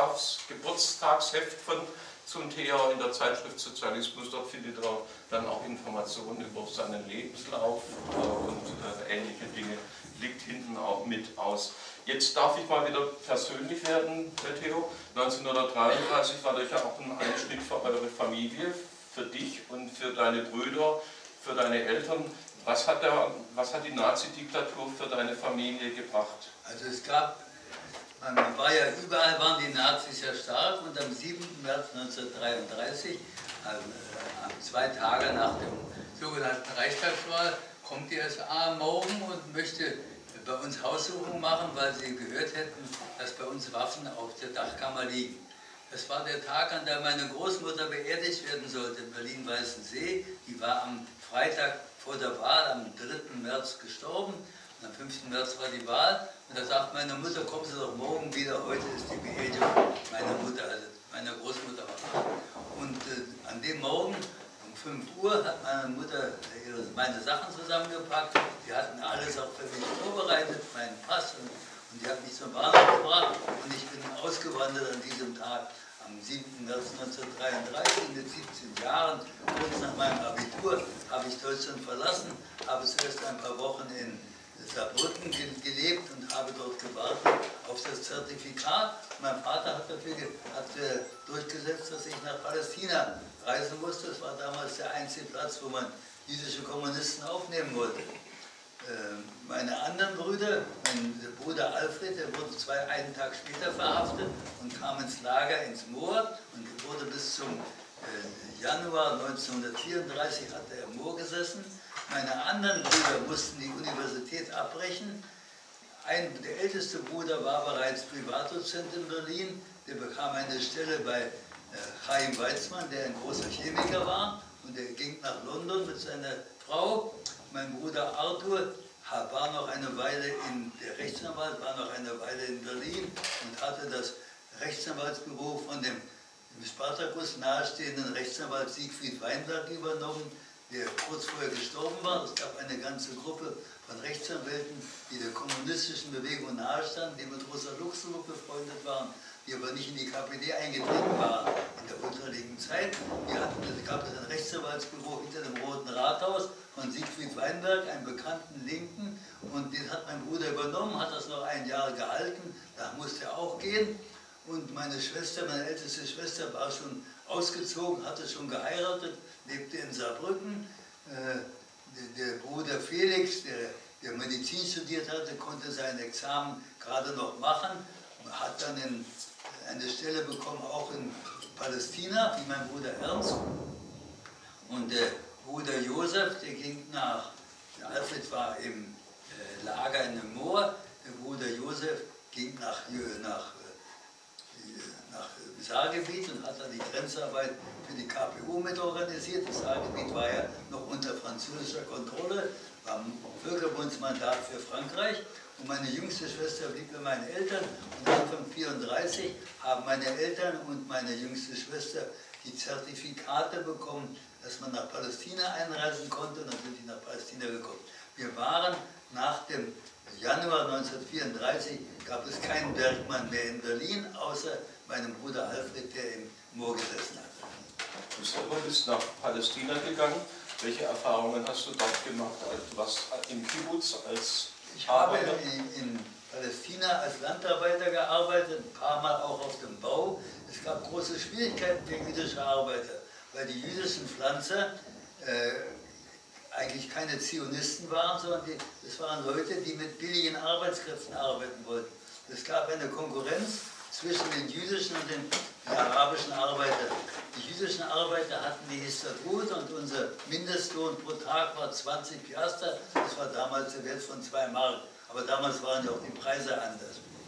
Geburtstagsheft von Zuntea in der Zeitschrift Sozialismus. Dort findet er dann auch Informationen über seinen Lebenslauf äh, und äh, ähnliche Dinge, liegt hinten auch mit aus. Jetzt darf ich mal wieder persönlich werden, Herr Theo. neunzehnhundertdreiunddreißig war das ja auch ein Einschnitt für eure Familie, für dich und für deine Brüder, für deine Eltern. Was hat, der, was hat die Nazi-Diktatur für deine Familie gebracht? Also es gab, man war ja überall, waren die Nazis ja stark, und am siebten März neunzehnhundertdreiunddreißig, also, äh, zwei Tage nach der sogenannten Reichstagswahl, kommt die S A morgen und möchte bei uns Haussuchung machen, weil sie gehört hätten, dass bei uns Waffen auf der Dachkammer liegen. Das war der Tag, an dem meine Großmutter beerdigt werden sollte in Berlin-Weißensee. Die war am Freitag vor der Wahl, am dritten März gestorben. Und am fünften März war die Wahl. Und da sagt meine Mutter, kommen Sie doch morgen wieder, heute ist die Beerdigung meiner Mutter, also meiner Großmutter war. Und äh, an dem Morgen um fünf Uhr hat meine Mutter ihre, meine Sachen zusammengepackt. Die hatten alles auch für mich vorbereitet, meinen Pass, und, und die hat mich zum Bahnhof gebracht. Und ich bin ausgewandert an diesem Tag, am siebten März neunzehnhundertdreiunddreißig, mit siebzehn Jahren, kurz nach meinem Abitur, habe ich Deutschland verlassen, habe zuerst ein paar Wochen in Saarbrücken gelebt und habe dort gewartet auf das Zertifikat. Mein Vater hat dafür hat durchgesetzt, dass ich nach Palästina reisen musste. Das war damals der einzige Platz, wo man jüdische Kommunisten aufnehmen wollte. Meine anderen Brüder, mein Bruder Alfred, der wurde zwei, einen Tag später verhaftet und kam ins Lager, ins Moor, und wurde bis zum Januar neunzehnhundertvierunddreißig hat er im Moor gesessen. Meine anderen Brüder mussten die Universität abbrechen. Ein, der älteste Bruder war bereits Privatdozent in Berlin. Der bekam eine Stelle bei äh, Chaim Weizmann, der ein großer Chemiker war. Und er ging nach London mit seiner Frau. Mein Bruder Arthur war noch eine Weile in, der Rechtsanwalt war noch eine Weile in Berlin und hatte das Rechtsanwaltsbüro von dem, dem Spartakus nahestehenden Rechtsanwalt Siegfried Weinberg übernommen, der kurz vorher gestorben war. Es gab eine ganze Gruppe von Rechtsanwälten, die der kommunistischen Bewegung nahestanden, die mit Rosa Luxemburg befreundet waren, die aber nicht in die K P D eingetreten waren in der ultraligen Zeit. Die hatten, es gab ein Rechtsanwaltsbüro hinter dem Roten Rathaus von Siegfried Weinberg, einem bekannten Linken, und den hat mein Bruder übernommen, hat das noch ein Jahr gehalten, da musste er auch gehen. Und meine Schwester, meine älteste Schwester, war schon ausgezogen, hatte schon geheiratet, lebte in Saarbrücken. Äh, der, der Bruder Felix, der, der Medizin studiert hatte, konnte sein Examen gerade noch machen, hat dann in, eine Stelle bekommen, auch in Palästina, wie mein Bruder Ernst. Und der Bruder Josef, der ging nach, der Alfred war im äh, Lager in dem Moor, der Bruder Josef ging nach, nach nach Saargebiet und hat dann die Grenzarbeit für die K P U mit organisiert. Das Saargebiet war ja noch unter französischer Kontrolle, war ein Völkerbundsmandat für Frankreich. Und meine jüngste Schwester blieb bei meinen Eltern. Und Anfang neunzehnhundertvierunddreißig haben meine Eltern und meine jüngste Schwester die Zertifikate bekommen, dass man nach Palästina einreisen konnte, und dann sind die nach Palästina gekommen. Wir waren nach dem Januar neunzehnhundertvierunddreißig, gab es keinen Bergmann mehr in Berlin, außer meinem Bruder Alfred, der im Moor gesessen hat. Du selber bist nach Palästina gegangen. Welche Erfahrungen hast du dort gemacht? Du warst im Kibbutz als Ich habe in, in Palästina als Landarbeiter gearbeitet, ein paar Mal auch auf dem Bau. Es gab große Schwierigkeiten für jüdische Arbeiter, weil die jüdischen Pflanzer äh, eigentlich keine Zionisten waren, sondern die, das waren Leute, die mit billigen Arbeitskräften arbeiten wollten. Es gab eine Konkurrenz zwischen den jüdischen und den, den arabischen Arbeitern. Die jüdischen Arbeiter hatten die Histadrut und unser Mindestlohn pro Tag war zwanzig Piaster. Das war damals der Wert von zwei Mark. Aber damals waren ja auch die Preise anders. Und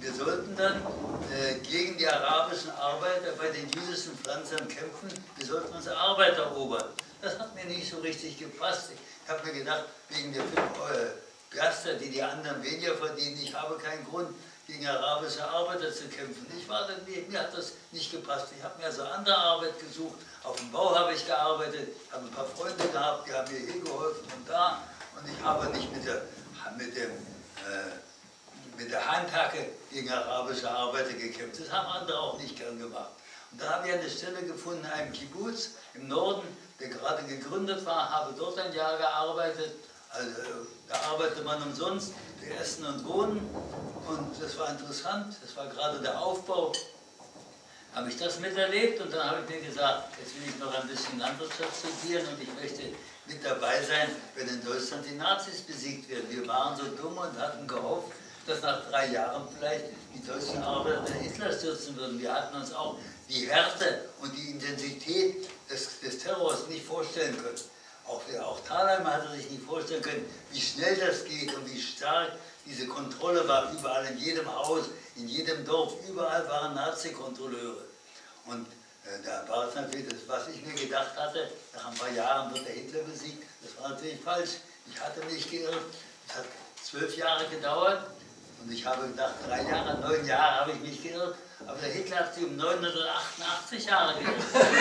wir sollten dann äh, gegen die arabischen Arbeiter bei den jüdischen Pflanzern kämpfen, wir sollten uns Arbeit erobern. Das hat mir nicht so richtig gepasst. Ich habe mir gedacht, wegen der fünf Piaster, die die anderen weniger verdienen, ich habe keinen Grund, gegen arabische Arbeiter zu kämpfen. Ich war dann, mir hat das nicht gepasst. Ich habe mir also andere Arbeit gesucht. Auf dem Bau habe ich gearbeitet, habe ein paar Freunde gehabt, die haben mir hier geholfen und da. Und ich habe nicht mit der, mit dem, äh, mit der Handhacke gegen arabische Arbeiter gekämpft. Das haben andere auch nicht gern gemacht. Und da habe ich eine Stelle gefunden, in einem Kibbutz im Norden, der gerade gegründet war, habe dort ein Jahr gearbeitet. Also, da arbeitet man umsonst für Essen und Wohnen. Und das war interessant, das war gerade der Aufbau. Habe ich das miterlebt und dann habe ich mir gesagt, jetzt will ich noch ein bisschen Landwirtschaft studieren und ich möchte mit dabei sein, wenn in Deutschland die Nazis besiegt werden. Wir waren so dumm und hatten gehofft, dass nach drei Jahren vielleicht die deutschen Arbeiter Hitler stürzen würden. Wir hatten uns auch die Härte und die Intensität des, des Terrors nicht vorstellen können. Auch, auch Thalheimer hatte sich nicht vorstellen können, wie schnell das geht und wie stark diese Kontrolle war. Überall in jedem Haus, in jedem Dorf, überall waren Nazi-Kontrolleure. Und äh, da war es natürlich, das, was ich mir gedacht hatte, nach ein paar Jahren wird der Hitler besiegt, das war natürlich falsch. Ich hatte mich geirrt, es hat zwölf Jahre gedauert und ich habe gedacht, drei Jahre, neun Jahre habe ich mich geirrt. Aber der Hitler hat sich um neunhundertachtundachtzig Jahre geirrt.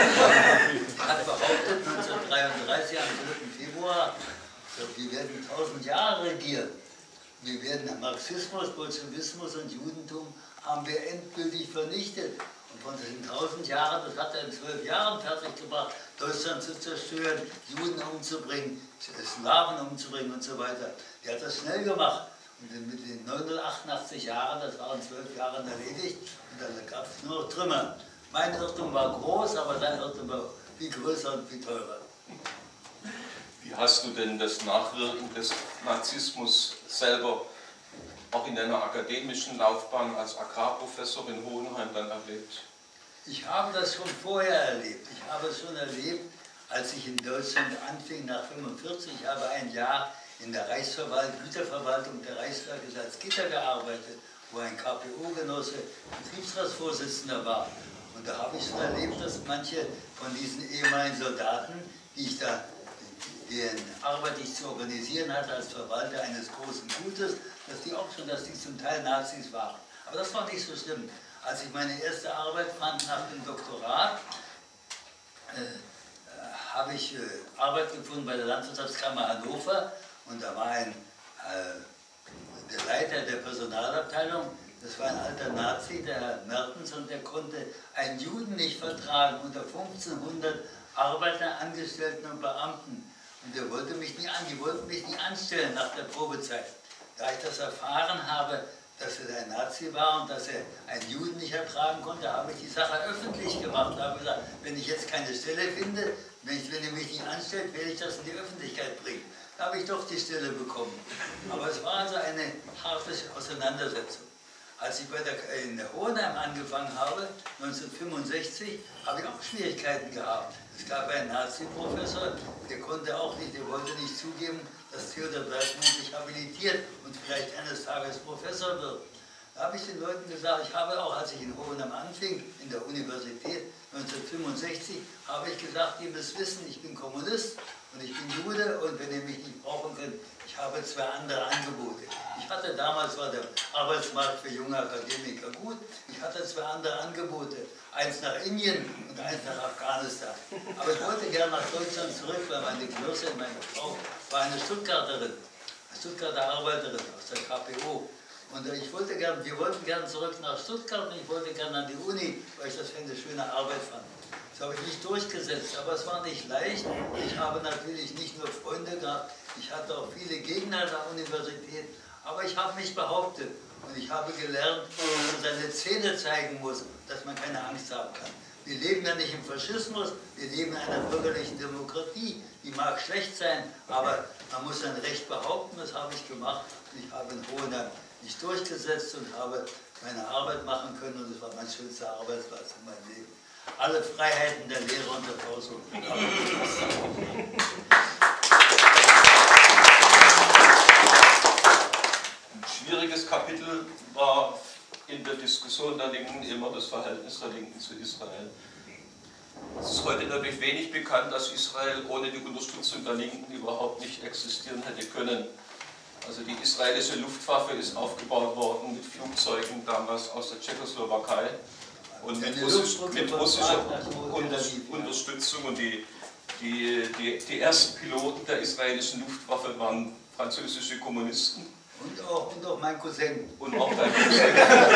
Er hat behauptet, neunzehnhundertdreiunddreißig, am vierten Februar, wir werden tausend Jahre regieren. Wir werden Marxismus, Bolschewismus und Judentum haben wir endgültig vernichtet. Und von diesen tausend Jahren, das hat er in zwölf Jahren fertiggebracht, Deutschland zu zerstören, Juden umzubringen, Slawen umzubringen und so weiter. Der hat das schnell gemacht. Und mit den neunhundertachtundachtzig Jahren, das waren zwölf Jahren erledigt, und dann gab es nur noch Trümmer. Mein Irrtum war groß, aber sein Irrtum war viel größer und viel teurer. Wie hast du denn das Nachwirken des Nazismus selber auch in deiner akademischen Laufbahn als Agrarprofessor in Hohenheim dann erlebt? Ich habe das schon vorher erlebt. Ich habe es schon erlebt, als ich in Deutschland anfing, nach neunzehnhundertfünfundvierzig. Ich habe ein Jahr in der Reichsverwaltung, Güterverwaltung der Reichswerke Salzgitter gearbeitet, wo ein K P O-Genosse Betriebsratsvorsitzender war. Und da habe ich schon erlebt, dass manche von diesen ehemaligen Soldaten, die ich da, deren Arbeit ich zu organisieren hatte als Verwalter eines großen Gutes, dass die auch schon, dass die zum Teil Nazis waren. Aber das war nicht so schlimm. Als ich meine erste Arbeit fand nach dem Doktorat, äh, habe ich äh, Arbeit gefunden bei der Landwirtschaftskammer Hannover. Und da war ein, äh, der Leiter der Personalabteilung, das war ein alter Nazi, der Herr Mertens, und der konnte einen Juden nicht vertragen unter fünfzehnhundert Arbeiter, Angestellten und Beamten. Und der wollte mich nicht an, die wollten mich nicht anstellen nach der Probezeit. Da ich das erfahren habe, dass er ein Nazi war und dass er einen Juden nicht ertragen konnte, habe ich die Sache öffentlich gemacht. Da habe gesagt, wenn ich jetzt keine Stelle finde, wenn, ich, wenn ihr mich nicht anstellt, werde ich das in die Öffentlichkeit bringen. Da habe ich doch die Stelle bekommen. Aber es war also eine harte Auseinandersetzung. Als ich bei der, in der Hohenheim angefangen habe, neunzehnhundertfünfundsechzig, habe ich auch Schwierigkeiten gehabt. Es gab einen Nazi-Professor, der konnte auch nicht, der wollte nicht zugeben, dass Theodor Bergmann sich habilitiert und vielleicht eines Tages Professor wird. Da habe ich den Leuten gesagt, ich habe auch, als ich in Hohenheim anfing, in der Universität neunzehnhundertfünfundsechzig, habe ich gesagt, ihr müsst wissen, ich bin Kommunist und ich bin Jude und wenn ihr mich nicht brauchen könnt, ich habe zwei andere Angebote. Ich hatte damals, war der Arbeitsmarkt für junge Akademiker gut, ich hatte zwei andere Angebote, eins nach Indien und eins nach Afghanistan. Aber ich wollte gerne nach Deutschland zurück, weil meine Genossin, meine Frau, war eine Stuttgarterin, eine Stuttgarter Arbeiterin aus der K P O. Und ich wollte gern, wir wollten gerne zurück nach Stuttgart und ich wollte gerne an die Uni, weil ich das für eine schöne Arbeit fand. Das habe ich nicht durchgesetzt, aber es war nicht leicht. Ich habe natürlich nicht nur Freunde gehabt, ich hatte auch viele Gegner an der Universität, aber ich habe mich behauptet und ich habe gelernt, dass man seine Zähne zeigen muss, dass man keine Angst haben kann. Wir leben ja nicht im Faschismus, wir leben in einer bürgerlichen Demokratie. Die mag schlecht sein, aber man muss sein Recht behaupten, das habe ich gemacht. Und ich habe in Hohenheim mich durchgesetzt und habe meine Arbeit machen können und es war mein schönster Arbeitsplatz in meinem Leben. Alle Freiheiten der Lehre und der Forschung. Ein schwieriges Kapitel war in Position der Linken immer das Verhältnis der Linken zu Israel. Es ist heute natürlich wenig bekannt, dass Israel ohne die Unterstützung der Linken überhaupt nicht existieren hätte können. Also die israelische Luftwaffe ist aufgebaut worden mit Flugzeugen damals aus der Tschechoslowakei und mit, Russisch, mit russischer Unter Unterstützung. Und die, die, die, die ersten Piloten der israelischen Luftwaffe waren französische Kommunisten. Und auch, und auch mein Cousin. Und auch dein Cousin.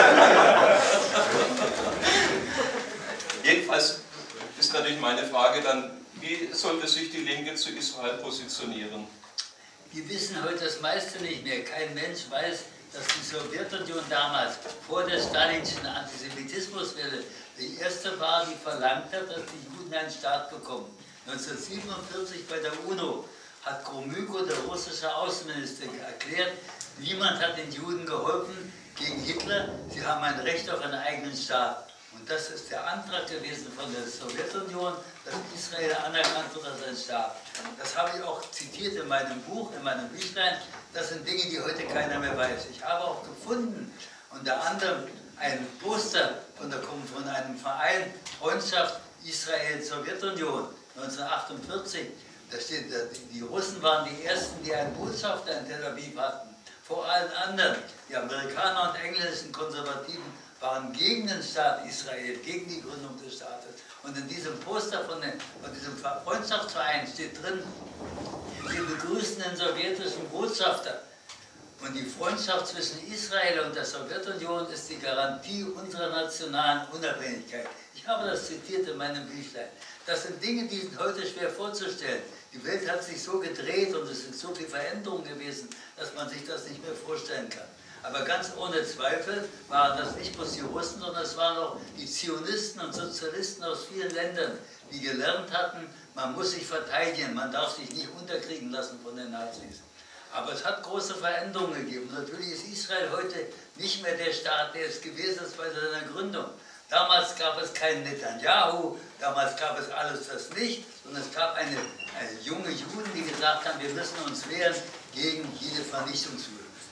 Jedenfalls ist natürlich meine Frage dann, wie sollte sich die Linke zu Israel positionieren? Wir wissen heute das meiste nicht mehr. Kein Mensch weiß, dass die Sowjetunion damals vor der stalinschen Antisemitismuswelle die erste war, die verlangt hat, dass die Juden einen Staat bekommen. neunzehnhundertsiebenundvierzig bei der UNO hat Gromyko, der russische Außenminister, erklärt, niemand hat den Juden geholfen gegen Hitler, sie haben ein Recht auf einen eigenen Staat. Und das ist der Antrag gewesen von der Sowjetunion, dass Israel anerkannt wird als ein Staat. Das habe ich auch zitiert in meinem Buch, in meinem Büchlein. Das sind Dinge, die heute keiner mehr weiß. Ich habe auch gefunden, unter anderem ein Poster von, der, von einem Verein Freundschaft Israel-Sowjetunion neunzehnhundertachtundvierzig. Da steht, die Russen waren die ersten, die einen Botschafter in Tel Aviv hatten. Vor allen anderen, die Amerikaner und englischen Konservativen, waren gegen den Staat Israel, gegen die Gründung des Staates. Und in diesem Poster von, den, von diesem Freundschaftsverein steht drin, wir begrüßen den sowjetischen Botschafter. Und die Freundschaft zwischen Israel und der Sowjetunion ist die Garantie unserer nationalen Unabhängigkeit. Ich habe das zitiert in meinem Büchlein. Das sind Dinge, die sind heute schwer vorzustellen. Die Welt hat sich so gedreht und es sind so viele Veränderungen gewesen, dass man sich das nicht mehr vorstellen kann. Aber ganz ohne Zweifel waren das nicht bloß die Russen, sondern es waren auch die Zionisten und Sozialisten aus vielen Ländern, die gelernt hatten, man muss sich verteidigen, man darf sich nicht unterkriegen lassen von den Nazis. Aber es hat große Veränderungen gegeben. Natürlich ist Israel heute nicht mehr der Staat, der es gewesen ist bei seiner Gründung. Damals gab es keinen Netanyahu, damals gab es alles das nicht, sondern es gab eine, eine junge Juden, die gesagt haben, wir müssen uns wehren gegen jede Vernichtungsversuche.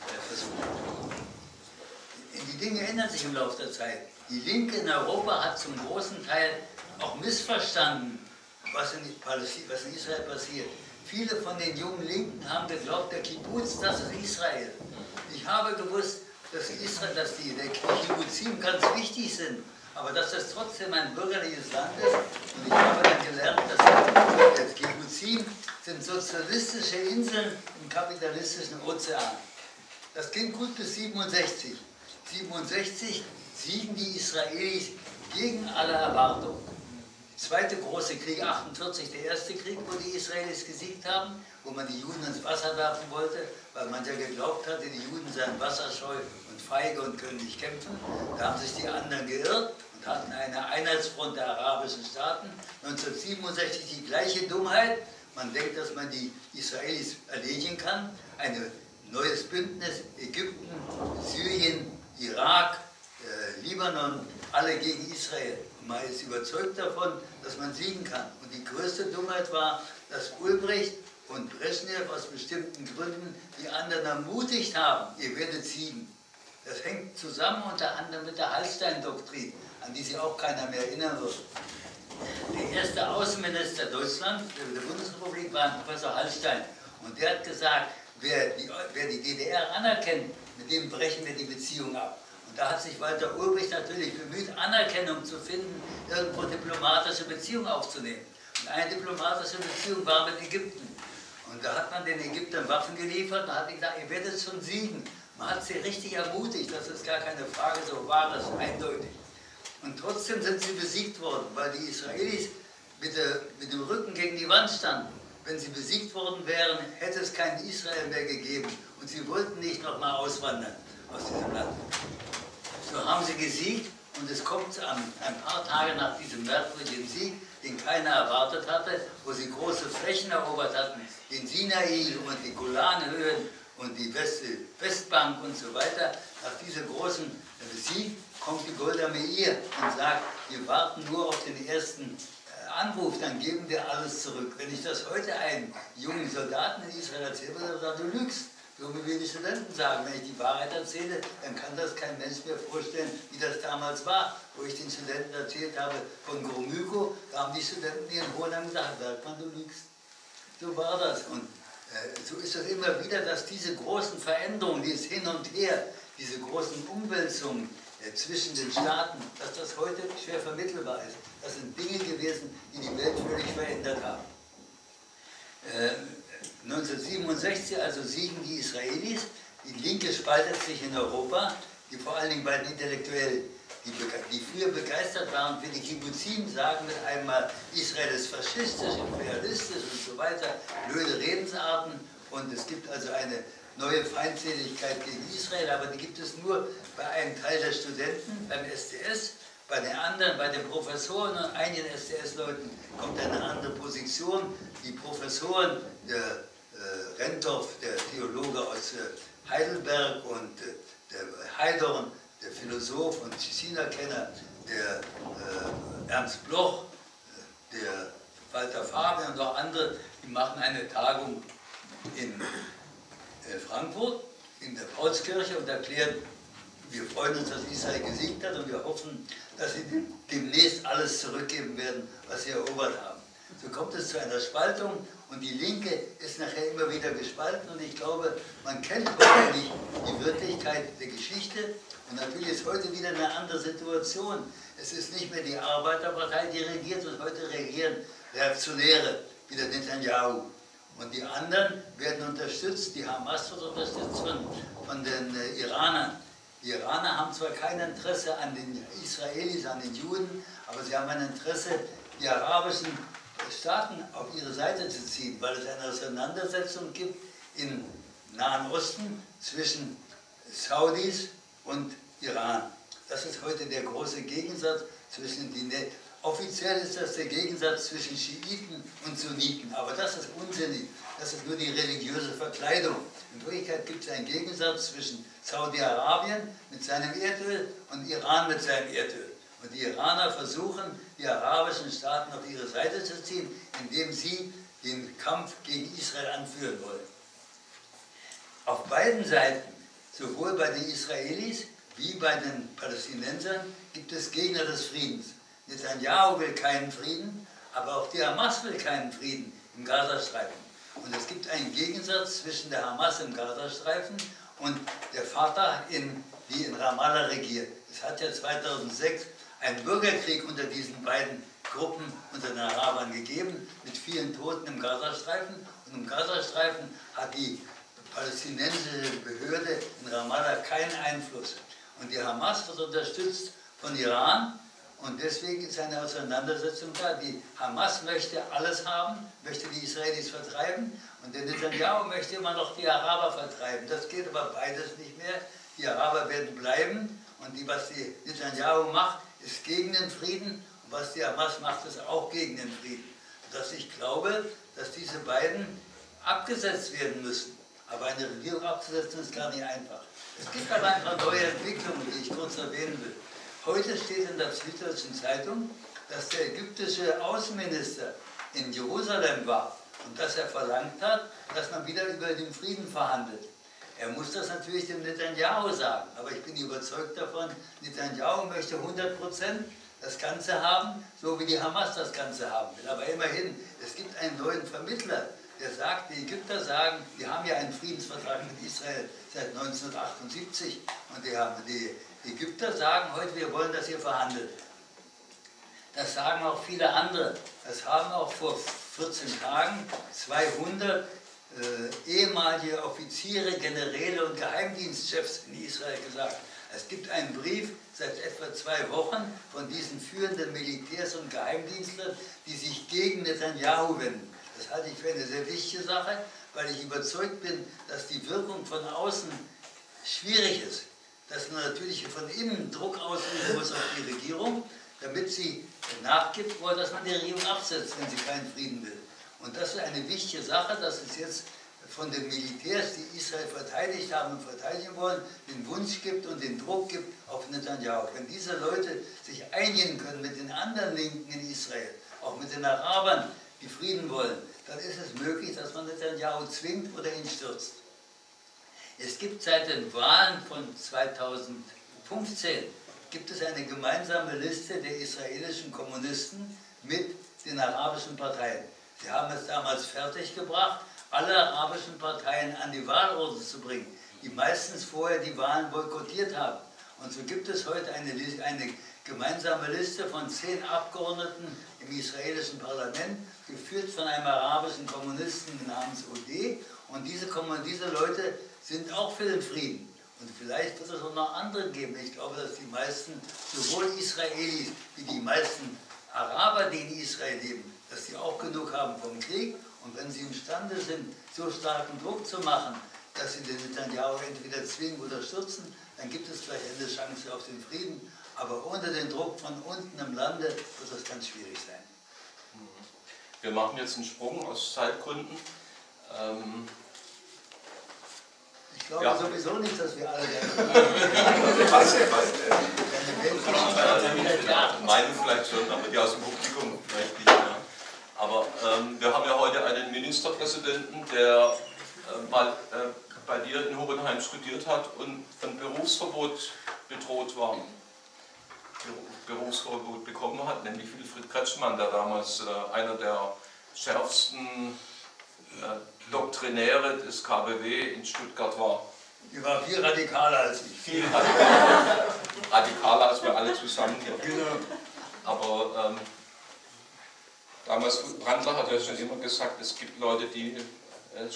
Die Dinge ändern sich im Laufe der Zeit. Die Linke in Europa hat zum großen Teil auch missverstanden, was in, was in Israel passiert. Viele von den jungen Linken haben geglaubt, der Kibbutz, das ist Israel. Ich habe gewusst, dass, Israel, dass die, der Kibbuzim ganz wichtig sind, aber dass das trotzdem ein bürgerliches Land ist. Und ich habe dann gelernt, dass das Kibbuzim sind sozialistische Inseln im kapitalistischen Ozean. Das ging gut bis siebenundsechzig. siebenundsechzig siegen die Israelis gegen alle Erwartungen. Der zweite große Krieg, achtundvierzig, der erste Krieg, wo die Israelis gesiegt haben, wo man die Juden ins Wasser werfen wollte, weil man ja geglaubt hatte, die Juden seien wasserscheu und feige und können nicht kämpfen. Da haben sich die anderen geirrt und hatten eine Einheitsfront der arabischen Staaten. neunzehnhundertsiebenundsechzig die gleiche Dummheit. Man denkt, dass man die Israelis erledigen kann. Ein neues Bündnis, Ägypten, Syrien, Irak, äh, Libanon, alle gegen Israel. Und man ist überzeugt davon, dass man siegen kann. Und die größte Dummheit war, dass Ulbricht und Brezhnev aus bestimmten Gründen die anderen ermutigt haben, ihr werdet siegen. Das hängt zusammen unter anderem mit der Hallstein-Doktrin, an die sich auch keiner mehr erinnern wird. Der erste Außenminister Deutschlands, der Bundesrepublik, war Professor Hallstein. Und der hat gesagt, wer die, wer die D D R anerkennt, mit dem brechen wir die Beziehung ab. Und da hat sich Walter Ulbricht natürlich bemüht, Anerkennung zu finden, irgendwo diplomatische Beziehungen aufzunehmen. Und eine diplomatische Beziehung war mit Ägypten. Und da hat man den Ägyptern Waffen geliefert und hat gesagt, ihr werdet schon siegen. Man hat sie richtig ermutigt, das ist gar keine Frage, so war das eindeutig. Und trotzdem sind sie besiegt worden, weil die Israelis mit, der, mit dem Rücken gegen die Wand standen. Wenn sie besiegt worden wären, hätte es kein Israel mehr gegeben. Und sie wollten nicht nochmal auswandern aus diesem Land. So haben sie gesiegt und es kommt an, ein paar Tage nach diesem merkwürdigen Sieg, den keiner erwartet hatte, wo sie große Flächen erobert hatten, den Sinai und die Golanhöhen und die West Westbank und so weiter. Nach diesem großen Sieg kommt die Golda Meir und sagt, wir warten nur auf den ersten Anruf, dann geben wir alles zurück. Wenn ich das heute einem jungen Soldaten in Israel erzähle, würde er sagen, du lügst. So wie wir die Studenten sagen, wenn ich die Wahrheit erzähle, dann kann das kein Mensch mehr vorstellen, wie das damals war, wo ich den Studenten erzählt habe von Gromyko, da haben die Studenten ihren Hohn gesagt, Bergmann, du lügst. So war das. Und äh, so ist es immer wieder, dass diese großen Veränderungen, dieses Hin und Her, diese großen Umwälzungen äh, zwischen den Staaten, dass das heute schwer vermittelbar ist. Das sind Dinge gewesen, die die Welt völlig verändert haben. Äh, neunzehnhundertsiebenundsechzig also siegen die Israelis, die Linke spaltet sich in Europa, die vor allen Dingen bei den Intellektuellen, die, die früher begeistert waren für die Kibbuzim, sagen mit einmal, Israel ist faschistisch, imperialistisch und so weiter, blöde Redensarten, und es gibt also eine neue Feindseligkeit gegen Israel, aber die gibt es nur bei einem Teil der Studenten, beim S D S, bei den anderen, bei den Professoren und einigen S D S-Leuten kommt eine andere Position. Die Professoren, der äh, Rentow, der Theologe aus äh, Heidelberg, und äh, der Heidorn, der Philosoph und Sicina-Kenner, der äh, Ernst Bloch, äh, der Walter Fabian und auch andere, die machen eine Tagung in äh, Frankfurt, in der Paulskirche, und erklären, wir freuen uns, dass Israel gesiegt hat, und wir hoffen, dass sie demnächst alles zurückgeben werden, was sie erobert haben. So kommt es zu einer Spaltung, und die Linke ist nachher immer wieder gespalten, und ich glaube, man kennt heute nicht die Wirklichkeit der Geschichte, und natürlich ist heute wieder eine andere Situation. Es ist nicht mehr die Arbeiterpartei, die regiert, und heute regieren Reaktionäre, wie der Netanyahu. Und die anderen werden unterstützt, die Hamas wird unterstützt von, von den äh, Iranern. Die Iraner haben zwar kein Interesse an den Israelis, an den Juden, aber sie haben ein Interesse, die arabischen Staaten auf ihre Seite zu ziehen, weil es eine Auseinandersetzung gibt im Nahen Osten zwischen Saudis und Iran. Das ist heute der große Gegensatz zwischen den... Offiziell ist das der Gegensatz zwischen Schiiten und Sunniten, aber das ist unsinnig. Das ist nur die religiöse Verkleidung. In Wirklichkeit gibt es einen Gegensatz zwischen Saudi-Arabien mit seinem Erdöl und Iran mit seinem Erdöl. Und die Iraner versuchen, die arabischen Staaten auf ihre Seite zu ziehen, indem sie den Kampf gegen Israel anführen wollen. Auf beiden Seiten, sowohl bei den Israelis wie bei den Palästinensern, gibt es Gegner des Friedens. Netanyahu will keinen Frieden, aber auch die Hamas will keinen Frieden im Gazastreifen. Und es gibt einen Gegensatz zwischen der Hamas im Gazastreifen und der Fatah, in, die in Ramallah regiert. Es hat ja zweitausendsechs einen Bürgerkrieg unter diesen beiden Gruppen, unter den Arabern, gegeben, mit vielen Toten im Gazastreifen. Und im Gazastreifen hat die palästinensische Behörde in Ramallah keinen Einfluss. Und die Hamas wird unterstützt von Iran. Und deswegen ist eine Auseinandersetzung da. Die Hamas möchte alles haben, möchte die Israelis vertreiben, und der Netanyahu möchte immer noch die Araber vertreiben. Das geht aber beides nicht mehr. Die Araber werden bleiben, und die, was die Netanyahu macht, ist gegen den Frieden, und was die Hamas macht, ist auch gegen den Frieden. Dass ich glaube, dass diese beiden abgesetzt werden müssen. Aber eine Regierung abzusetzen ist gar nicht einfach. Es gibt aber ein paar neue Entwicklungen, die ich kurz erwähnen will. Heute steht in der Süddeutschen Zeitung, dass der ägyptische Außenminister in Jerusalem war und dass er verlangt hat, dass man wieder über den Frieden verhandelt. Er muss das natürlich dem Netanyahu sagen, aber ich bin überzeugt davon, Netanyahu möchte hundert Prozent das Ganze haben, so wie die Hamas das Ganze haben will. Aber immerhin, es gibt einen neuen Vermittler, der sagt, die Ägypter sagen, die haben ja einen Friedensvertrag mit Israel seit neunzehnhundertachtundsiebzig, und die, haben, die Ägypter sagen heute, wir wollen, dass ihr verhandelt. Das sagen auch viele andere. Das haben auch vor vierzehn Tagen zweihundert äh, ehemalige Offiziere, Generäle und Geheimdienstchefs in Israel gesagt. Es gibt einen Brief seit etwa zwei Wochen von diesen führenden Militärs und Geheimdienstlern, die sich gegen Netanyahu wenden. Das halte ich für eine sehr wichtige Sache, weil ich überzeugt bin, dass die Wirkung von außen schwierig ist. Dass man natürlich von innen Druck ausüben muss auf die Regierung, damit sie nachgibt, oder dass man die Regierung absetzt, wenn sie keinen Frieden will. Und das ist eine wichtige Sache, dass es jetzt von den Militärs, die Israel verteidigt haben und verteidigen wollen, den Wunsch gibt und den Druck gibt auf Netanyahu. Wenn diese Leute sich einigen können mit den anderen Linken in Israel, auch mit den Arabern, die Frieden wollen, dann ist es möglich, dass man Netanyahu zwingt oder ihn stürzt. Es gibt seit den Wahlen von zweitausendfünfzehn gibt es eine gemeinsame Liste der israelischen Kommunisten mit den arabischen Parteien. Sie haben es damals fertiggebracht, alle arabischen Parteien an die Wahlurne zu bringen, die meistens vorher die Wahlen boykottiert haben. Und so gibt es heute eine, eine gemeinsame Liste von zehn Abgeordneten im israelischen Parlament, geführt von einem arabischen Kommunisten namens Odeh. Und diese, diese Leute sind auch für den Frieden. Und vielleicht wird es auch noch andere geben. Ich glaube, dass die meisten, sowohl Israelis wie die meisten Araber, die in Israel leben, dass sie auch genug haben vom Krieg. Und wenn sie imstande sind, so starken Druck zu machen, dass sie den Netanyahu entweder zwingen oder stürzen, dann gibt es vielleicht eine Chance auf den Frieden. Aber ohne den Druck von unten im Lande wird das ganz schwierig sein. Wir machen jetzt einen Sprung aus Zeitgründen. Ähm Ich glaube ja. sowieso nicht, dass wir alle Was denn, was denn? Ja, meine vielleicht schon, aber die aus dem Publikum vielleicht nicht mehr. Aber ähm, wir haben ja heute einen Ministerpräsidenten, der äh, mal äh, bei dir in Hohenheim studiert hat und von Berufsverbot bedroht war. Berufsverbot bekommen hat, nämlich Wilfried Kretschmann, der damals äh, einer der schärfsten äh, Doktrinäre des K B W in Stuttgart war. Die war viel radikaler als ich. Viel radikaler, radikaler als wir alle zusammen hier. Genau. Aber ähm, damals, Brandler hat ja schon immer gesagt, es gibt Leute, die äh,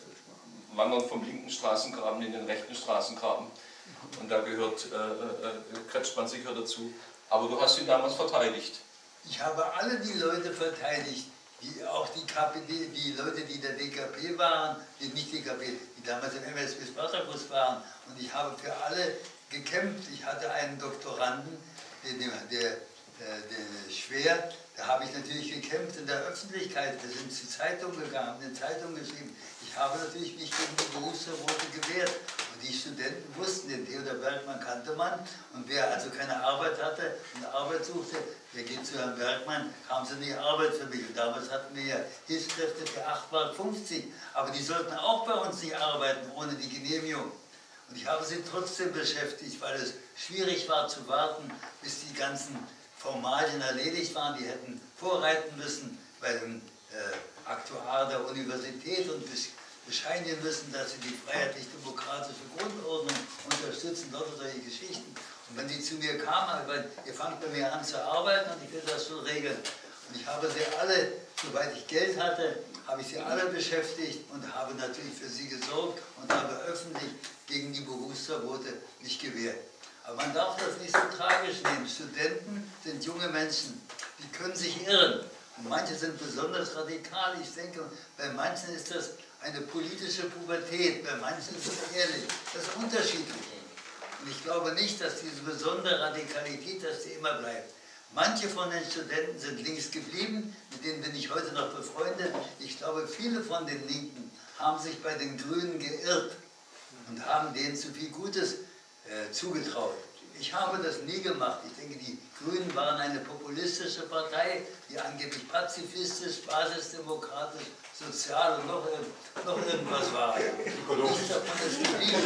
wandern vom linken Straßengraben in den rechten Straßengraben. Und da gehört äh, äh, Kretschmann sicher dazu. Aber du hast ihn damals verteidigt. Ich habe alle die Leute verteidigt, die auch die K P D, die Leute, die der D K P waren, die nicht D K P, die damals im M S P Spartakus waren. Und ich habe für alle gekämpft. Ich hatte einen Doktoranden, der, der, der, der Schwer, da habe ich natürlich gekämpft in der Öffentlichkeit. Wir sind zur Zeitung gegangen, haben in Zeitung geschrieben. Ich habe natürlich mich gegen die Berufsverbote gewehrt. Und die Studenten wussten, den Theodor Bergmann kannte man. Und wer also keine Arbeit hatte und Arbeit suchte, der geht zu Herrn Bergmann, kam sie nicht Arbeit für mich. Und damals hatten wir ja Hilfskräfte für acht Mark fünfzig. Aber die sollten auch bei uns nicht arbeiten, ohne die Genehmigung. Und ich habe sie trotzdem beschäftigt, weil es schwierig war zu warten, bis die ganzen Formalien erledigt waren. Die hätten vorreiten müssen bei dem äh, Aktuar der Universität und bescheinigen müssen, dass sie die freiheitlich-demokratische Grundordnung unterstützen, lauter solche Geschichten. Und wenn die zu mir kamen, weil ihr fangt bei mir an zu arbeiten und ich will das schon regeln. Und ich habe sie alle, soweit ich Geld hatte, habe ich sie alle beschäftigt und habe natürlich für sie gesorgt und habe öffentlich gegen die Berufsverbote nicht gewehrt. Aber man darf das nicht so tragisch nehmen. Studenten sind junge Menschen, die können sich irren. Und manche sind besonders radikal. Ich denke, bei manchen ist das eine politische Pubertät, bei manchen ist es ehrlich. Das ist unterschiedlich. Und ich glaube nicht, dass diese besondere Radikalität, dass die immer bleibt. Manche von den Studenten sind links geblieben, mit denen bin ich heute noch befreundet. Ich glaube, viele von den Linken haben sich bei den Grünen geirrt und haben denen zu viel Gutes äh, zugetraut. Ich habe das nie gemacht. Ich denke, die Grünen waren eine populistische Partei, die angeblich pazifistisch, basisdemokratisch, sozial und noch, noch irgendwas war. Nichts davon ist geblieben.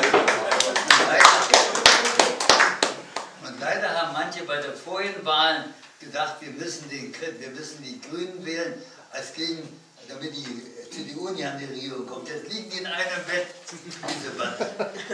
Und leider, und leider haben manche bei der vorigen Wahlen gedacht, wir müssen, den, wir müssen die Grünen wählen, als gegen, damit die C D U nicht an die Regierung kommt. Jetzt liegen die in einem Bett, diese Bande.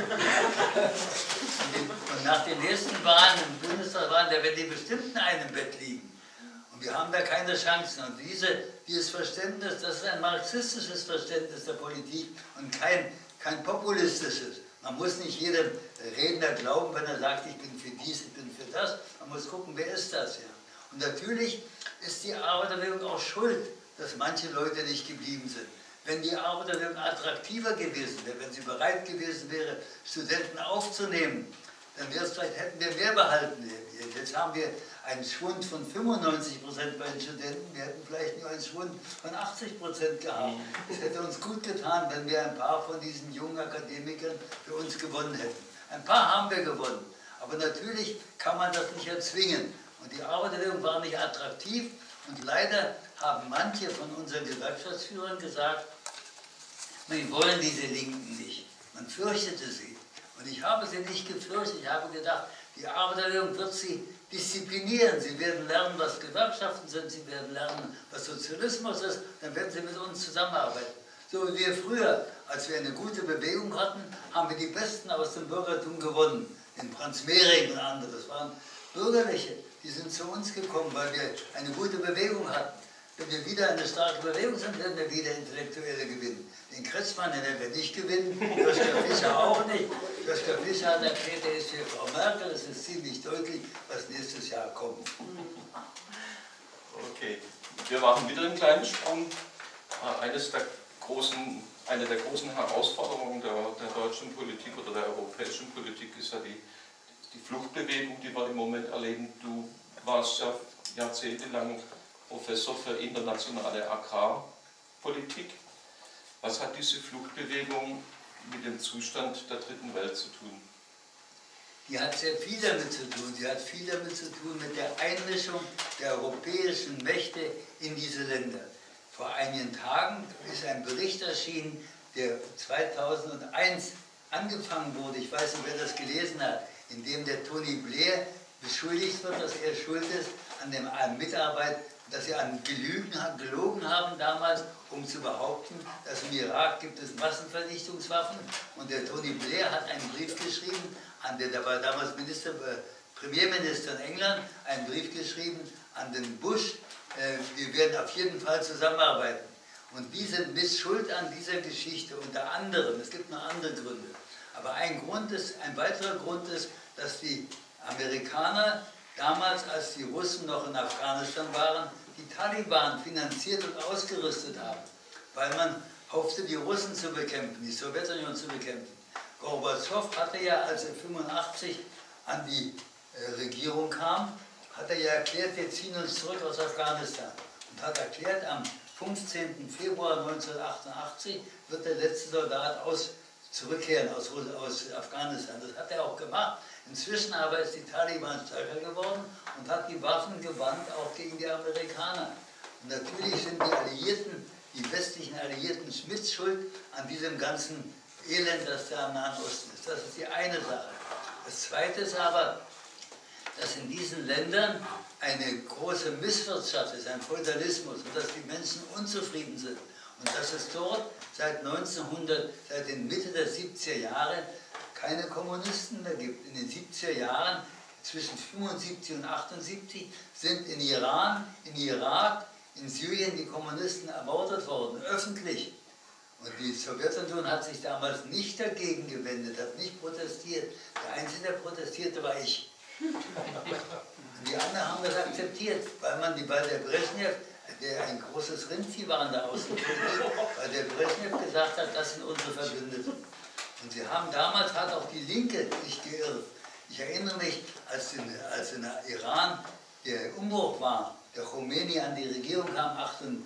Und nach den nächsten Wahlen, im Bundestagswahlen, da werden die bestimmt in einem Bett liegen. Und wir haben da keine Chancen. Und diese, dieses Verständnis, das ist ein marxistisches Verständnis der Politik und kein, kein populistisches. Man muss nicht jedem Redner glauben, wenn er sagt, ich bin für dies, ich bin für das. Man muss gucken, wer ist das? Ja. Und natürlich ist die Arbeiterbewegung auch schuld, dass manche Leute nicht geblieben sind. Wenn die Arbeiterbewegung attraktiver gewesen wäre, wenn sie bereit gewesen wäre, Studenten aufzunehmen, dann wäre es vielleicht, hätten wir mehr behalten. Jetzt haben wir einen Schwund von fünfundneunzig Prozent bei den Studenten, wir hätten vielleicht nur einen Schwund von achtzig Prozent gehabt. Es hätte uns gut getan, wenn wir ein paar von diesen jungen Akademikern für uns gewonnen hätten. Ein paar haben wir gewonnen, aber natürlich kann man das nicht erzwingen. Und die Arbeiterbewegung war nicht attraktiv und leider haben manche von unseren Gewerkschaftsführern gesagt, wir wollen diese Linken nicht. Man fürchtete sie. Und ich habe sie nicht gefürchtet. Ich habe gedacht, die Arbeiterbewegung wird sie disziplinieren. Sie werden lernen, was Gewerkschaften sind. Sie werden lernen, was Sozialismus ist. Dann werden sie mit uns zusammenarbeiten. So wie wir früher, als wir eine gute Bewegung hatten, haben wir die Besten aus dem Bürgertum gewonnen. Den Franz Mehring und andere. Das waren Bürgerliche. Die sind zu uns gekommen, weil wir eine gute Bewegung hatten. Wenn wir wieder eine starke Bewegung sind, werden wir wieder Intellektuelle gewinnen. Den Kretschmann, den werden wir nicht gewinnen, Joschka Fischer auch nicht. Joschka Fischer hat erklärt, er ist für Frau Merkel, es ist ziemlich deutlich, was nächstes Jahr kommt. Okay, wir machen wieder einen kleinen Sprung. Eines der großen, eine der großen Herausforderungen der, der deutschen Politik oder der europäischen Politik ist ja die, die Fluchtbewegung, die wir im Moment erleben. Du warst ja jahrzehntelang Professor für internationale Agrarpolitik. Was hat diese Fluchtbewegung mit dem Zustand der dritten Welt zu tun? Die hat sehr viel damit zu tun. Sie hat viel damit zu tun mit der Einmischung der europäischen Mächte in diese Länder. Vor einigen Tagen ist ein Bericht erschienen, der zweitausendeins angefangen wurde, ich weiß nicht, wer das gelesen hat, in dem der Tony Blair beschuldigt wird, dass er schuld ist an dem Mitarbeit, dass sie an Gelügen, gelogen haben damals, um zu behaupten, dass im Irak gibt es Massenvernichtungswaffen. Und der Tony Blair hat einen Brief geschrieben, an der, der war damals Minister, äh, Premierminister in England, einen Brief geschrieben an den Bush, äh, wir werden auf jeden Fall zusammenarbeiten. Und die sind mit Schuld an dieser Geschichte, unter anderem, es gibt noch andere Gründe. Aber ein Grund ist, ein weiterer Grund ist, dass die Amerikaner damals, als die Russen noch in Afghanistan waren, die Taliban finanziert und ausgerüstet haben, weil man hoffte, die Russen zu bekämpfen, die Sowjetunion zu bekämpfen. Gorbatschow hatte ja, als er fünfundachtzig an die äh, Regierung kam, hat er ja erklärt, wir ziehen uns zurück aus Afghanistan. Und hat erklärt, am fünfzehnten Februar neunzehnhundertachtundachtzig wird der letzte Soldat aus, zurückkehren aus, aus Afghanistan. Das hat er auch gemacht. Inzwischen aber ist die Taliban stärker geworden und hat die Waffen gewandt, auch gegen die Amerikaner. Und natürlich sind die Alliierten, die westlichen Alliierten, mitschuld an diesem ganzen Elend, das da im Nahen Osten ist. Das ist die eine Sache. Das Zweite ist aber, dass in diesen Ländern eine große Misswirtschaft ist, ein Feudalismus, und dass die Menschen unzufrieden sind. Und dass es dort seit neunzehnhundert, seit den Mitte der siebziger Jahre keine Kommunisten mehr gibt. In den siebziger Jahren, zwischen fünfundsiebzig und achtundsiebzig, sind in Iran, in Irak, in Syrien die Kommunisten ermordet worden, öffentlich. Und die Sowjetunion hat sich damals nicht dagegen gewendet, hat nicht protestiert. Der Einzige, der protestierte, war ich. Und die anderen haben das akzeptiert, weil, man die, weil der Brezhnev, der ein großes Rindvieh war in der Außenpolitik, weil der Brezhnev gesagt hat, das sind unsere Verbündeten. Und sie haben damals, hat auch die Linke sich geirrt. Ich erinnere mich, als in, als in Iran der Umbruch war, der Khomeini an die Regierung kam,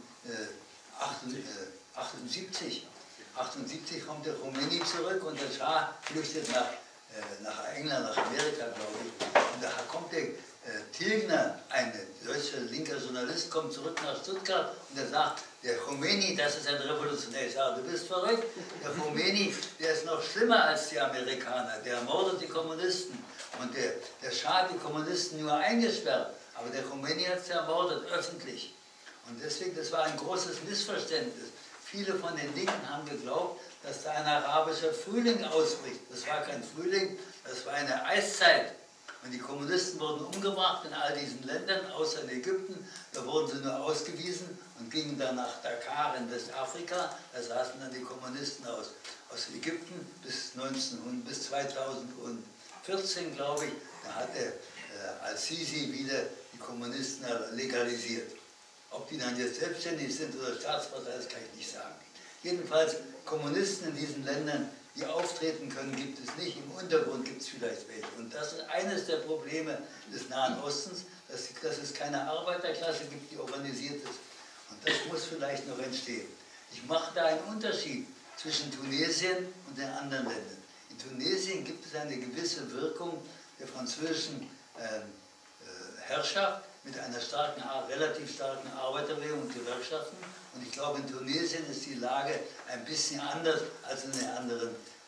achtundsiebzig. achtundsiebzig kommt der Khomeini zurück und der Schah flüchtet nach, äh, nach England, nach Amerika, glaube ich. Und da kommt der äh, Tilgner, ein deutscher linker Journalist, kommt zurück nach Stuttgart und er sagt, der Khomeini, das ist ein Revolutionär. Ich sage, du bist verrückt. Der Khomeini, der ist noch schlimmer als die Amerikaner. Der ermordet die Kommunisten. Und der, der Schah hat die Kommunisten nur eingesperrt. Aber der Khomeini hat sie ermordet, öffentlich. Und deswegen, das war ein großes Missverständnis. Viele von den Linken haben geglaubt, dass da ein arabischer Frühling ausbricht. Das war kein Frühling, das war eine Eiszeit. Und die Kommunisten wurden umgebracht in all diesen Ländern, außer in Ägypten. Da wurden sie nur ausgewiesen und gingen dann nach Dakar in Westafrika. Da saßen dann die Kommunisten aus, aus Ägypten bis, neunzehnhundert, bis zweitausendvierzehn, glaube ich. Da hat der äh, Al-Sisi wieder die Kommunisten legalisiert. Ob die dann jetzt selbstständig sind oder Staatspartei, das kann ich nicht sagen. Jedenfalls, Kommunisten in diesen Ländern, die auftreten können, gibt es nicht. Im Untergrund gibt es vielleicht welche. Und das ist eines der Probleme des Nahen Ostens, dass, dass es keine Arbeiterklasse gibt, die organisiert ist. Und das muss vielleicht noch entstehen. Ich mache da einen Unterschied zwischen Tunesien und den anderen Ländern. In Tunesien gibt es eine gewisse Wirkung der französischen äh, äh, Herrschaft mit einer starken, relativ starken Arbeiterbewegung und Gewerkschaften. Und ich glaube, in Tunesien ist die Lage ein bisschen anders als in den anderen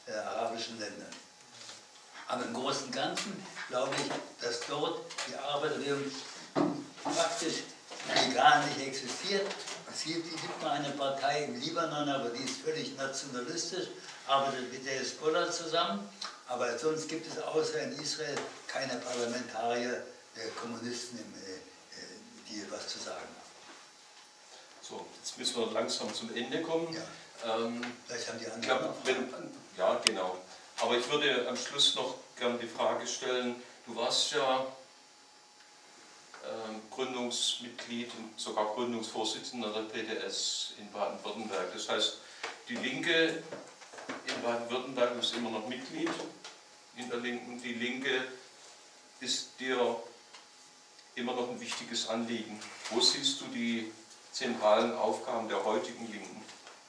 äh, arabischen Ländern. Aber im Großen und Ganzen glaube ich, dass dort die Arbeiterbewegung praktisch legal nicht existiert. Es gibt, es gibt mal eine Partei im Libanon, aber die ist völlig nationalistisch, arbeitet mit der Hezbollah zusammen. Aber sonst gibt es außer in Israel keine Parlamentarier, äh, Kommunisten, im, äh, die was zu sagen haben. So, jetzt müssen wir langsam zum Ende kommen. Ja. Ähm, Vielleicht haben die anderen glaub, noch. wenn, ja, genau. Aber ich würde am Schluss noch gerne die Frage stellen, du warst ja ähm, Gründungsmitglied und sogar Gründungsvorsitzender der P D S in Baden-Württemberg. Das heißt, die Linke in Baden-Württemberg ist immer noch Mitglied in der Linken. Die Linke ist dir immer noch ein wichtiges Anliegen. Wo siehst du die zentralen Aufgaben der heutigen Linken?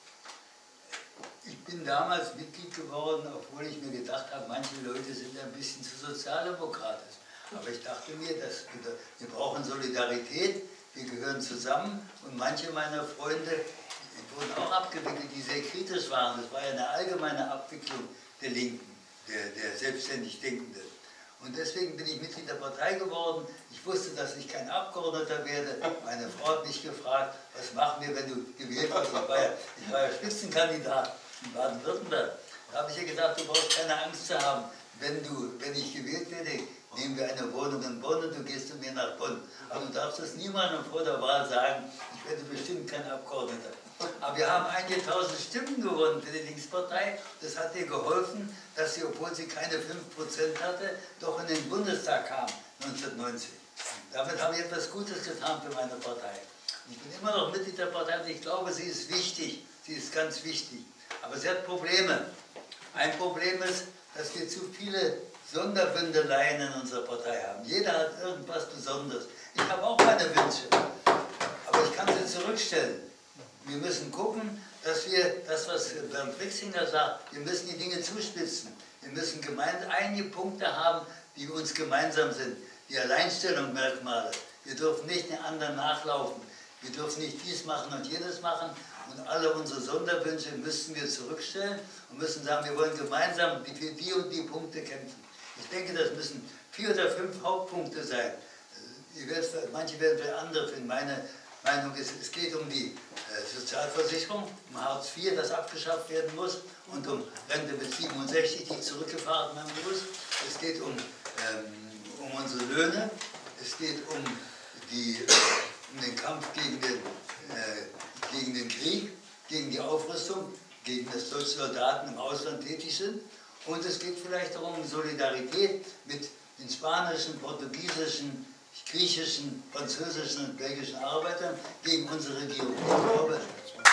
Ich bin damals Mitglied geworden, obwohl ich mir gedacht habe, manche Leute sind ein bisschen zu sozialdemokratisch. Aber ich dachte mir, dass wir, wir brauchen Solidarität, wir gehören zusammen und manche meiner Freunde wurden auch abgewickelt, die sehr kritisch waren. Das war ja eine allgemeine Abwicklung der Linken, der, der selbstständig Denkenden. Und deswegen bin ich Mitglied der Partei geworden. Ich wusste, dass ich kein Abgeordneter werde. Meine Frau hat mich gefragt, was machen wir, wenn du gewählt wirst? Ich war ja, ich war ja Spitzenkandidat in Baden-Württemberg. Da habe ich ihr gesagt, du brauchst keine Angst zu haben. Wenn, du, wenn ich gewählt werde, nehmen wir eine Wohnung in Bonn und du gehst zu mir nach Bonn. Aber du darfst es niemandem vor der Wahl sagen, ich werde bestimmt kein Abgeordneter. Aber wir haben einige tausend Stimmen gewonnen für die Linkspartei. Das hat ihr geholfen, dass sie, obwohl sie keine fünf Prozent hatte, doch in den Bundestag kam, neunzehnhundertneunzig. Damit habe ich etwas Gutes getan für meine Partei. Und ich bin immer noch Mitglied der Partei und ich glaube, sie ist wichtig. Sie ist ganz wichtig. Aber sie hat Probleme. Ein Problem ist, dass wir zu viele Sonderbündeleien in unserer Partei haben. Jeder hat irgendwas Besonderes. Ich habe auch meine Wünsche, aber ich kann sie zurückstellen. Wir müssen gucken, dass wir, das was Bernd Rixinger sagt, wir müssen die Dinge zuspitzen. Wir müssen gemein, einige Punkte haben, die uns gemeinsam sind. Die Alleinstellungsmerkmale. Wir dürfen nicht den anderen nachlaufen. Wir dürfen nicht dies machen und jenes machen. Und alle unsere Sonderwünsche müssen wir zurückstellen und müssen sagen, wir wollen gemeinsam für die und die Punkte kämpfen. Ich denke, das müssen vier oder fünf Hauptpunkte sein. Manche werden vielleicht andere finden. Meine Meinung ist, es geht um die äh, Sozialversicherung, um Hartz vier, das abgeschafft werden muss, und um Rente mit siebenundsechzig, die zurückgefahren werden muss. Es geht um, ähm, um unsere Löhne, es geht um, die, äh, um den Kampf gegen den, äh, gegen den Krieg, gegen die Aufrüstung, gegen das deutsche Soldaten im Ausland tätig sind. Und es geht vielleicht auch um Solidarität mit den spanischen, portugiesischen, griechischen, französischen und belgischen Arbeitern gegen unsere Regierung. Ich glaube,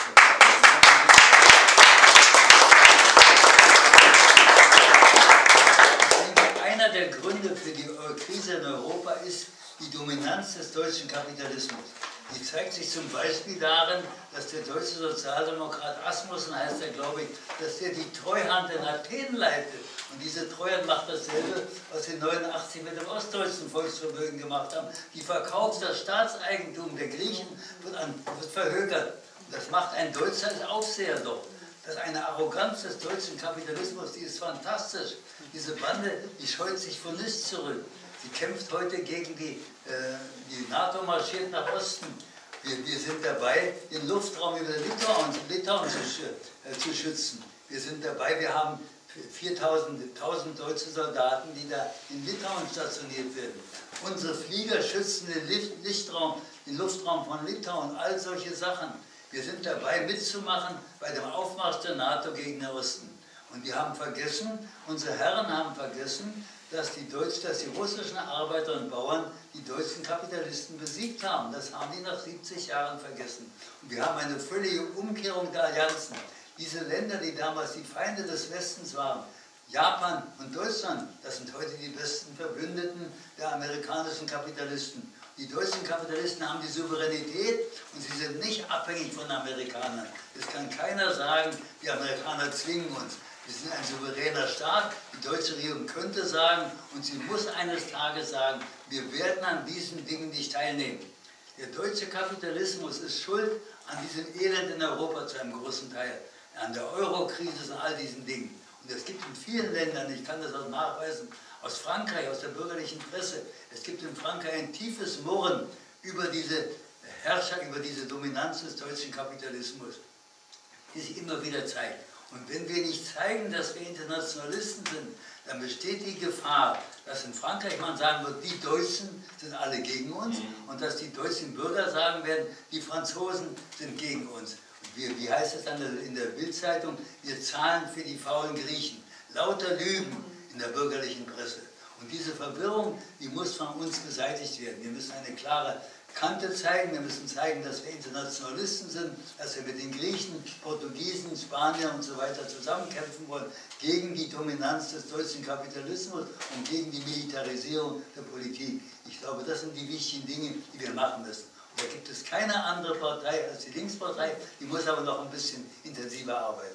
ich denke, einer der Gründe für die Krise in Europa ist die Dominanz des deutschen Kapitalismus. Die zeigt sich zum Beispiel darin, dass der deutsche Sozialdemokrat Asmussen, heißt er, glaube ich, dass der die Treuhand in Athen leitet. Und diese Treuhand macht dasselbe, was sie neunundachtzig mit dem ostdeutschen Volksvermögen gemacht haben. Die verkauft das Staatseigentum der Griechen, wird, an, wird verhökert. Und das macht ein deutscher Aufseher doch. Das ist eine Arroganz des deutschen Kapitalismus, die ist fantastisch. Diese Bande, die scheut sich vor nichts zurück. Sie kämpft heute gegen die, äh, die NATO, marschiert nach Osten. Wir, wir sind dabei, den Luftraum über Litauen, Litauen zu, äh, zu schützen. Wir sind dabei, wir haben viertausend deutsche Soldaten, die da in Litauen stationiert werden. Unsere Flieger schützen den, Lichtraum, den Luftraum von Litauen, all solche Sachen. Wir sind dabei mitzumachen bei dem Aufmarsch der NATO gegen den Osten. Und wir haben vergessen, unsere Herren haben vergessen, dass die, Deutsch, dass die russischen Arbeiter und Bauern die deutschen Kapitalisten besiegt haben. Das haben die nach siebzig Jahren vergessen. Und wir haben eine völlige Umkehrung der Allianzen. Diese Länder, die damals die Feinde des Westens waren, Japan und Deutschland, das sind heute die besten Verbündeten der amerikanischen Kapitalisten. Die deutschen Kapitalisten haben die Souveränität und sie sind nicht abhängig von Amerikanern. Es kann keiner sagen, die Amerikaner zwingen uns. Wir sind ein souveräner Staat, die deutsche Regierung könnte sagen, und sie muss eines Tages sagen, wir werden an diesen Dingen nicht teilnehmen. Der deutsche Kapitalismus ist schuld an diesem Elend in Europa zu einem großen Teil, an der Eurokrise und all diesen Dingen. Und es gibt in vielen Ländern, ich kann das auch nachweisen, aus Frankreich, aus der bürgerlichen Presse, es gibt in Frankreich ein tiefes Murren über diese Herrscher, über diese Dominanz des deutschen Kapitalismus, die sich immer wieder zeigt. Und wenn wir nicht zeigen, dass wir Internationalisten sind, dann besteht die Gefahr, dass in Frankreich man sagen wird, die Deutschen sind alle gegen uns, und dass die deutschen Bürger sagen werden, die Franzosen sind gegen uns. Und wir, wie heißt es dann in der Bild-Zeitung, wir zahlen für die faulen Griechen. Lauter Lügen in der bürgerlichen Presse. Und diese Verwirrung, die muss von uns beseitigt werden. Wir müssen eine klare Kante zeigen, wir müssen zeigen, dass wir Internationalisten sind, dass wir mit den Griechen, Portugiesen, Spaniern und so weiter zusammenkämpfen wollen gegen die Dominanz des deutschen Kapitalismus und gegen die Militarisierung der Politik. Ich glaube, das sind die wichtigen Dinge, die wir machen müssen. Und da gibt es keine andere Partei als die Linkspartei, die muss aber noch ein bisschen intensiver arbeiten.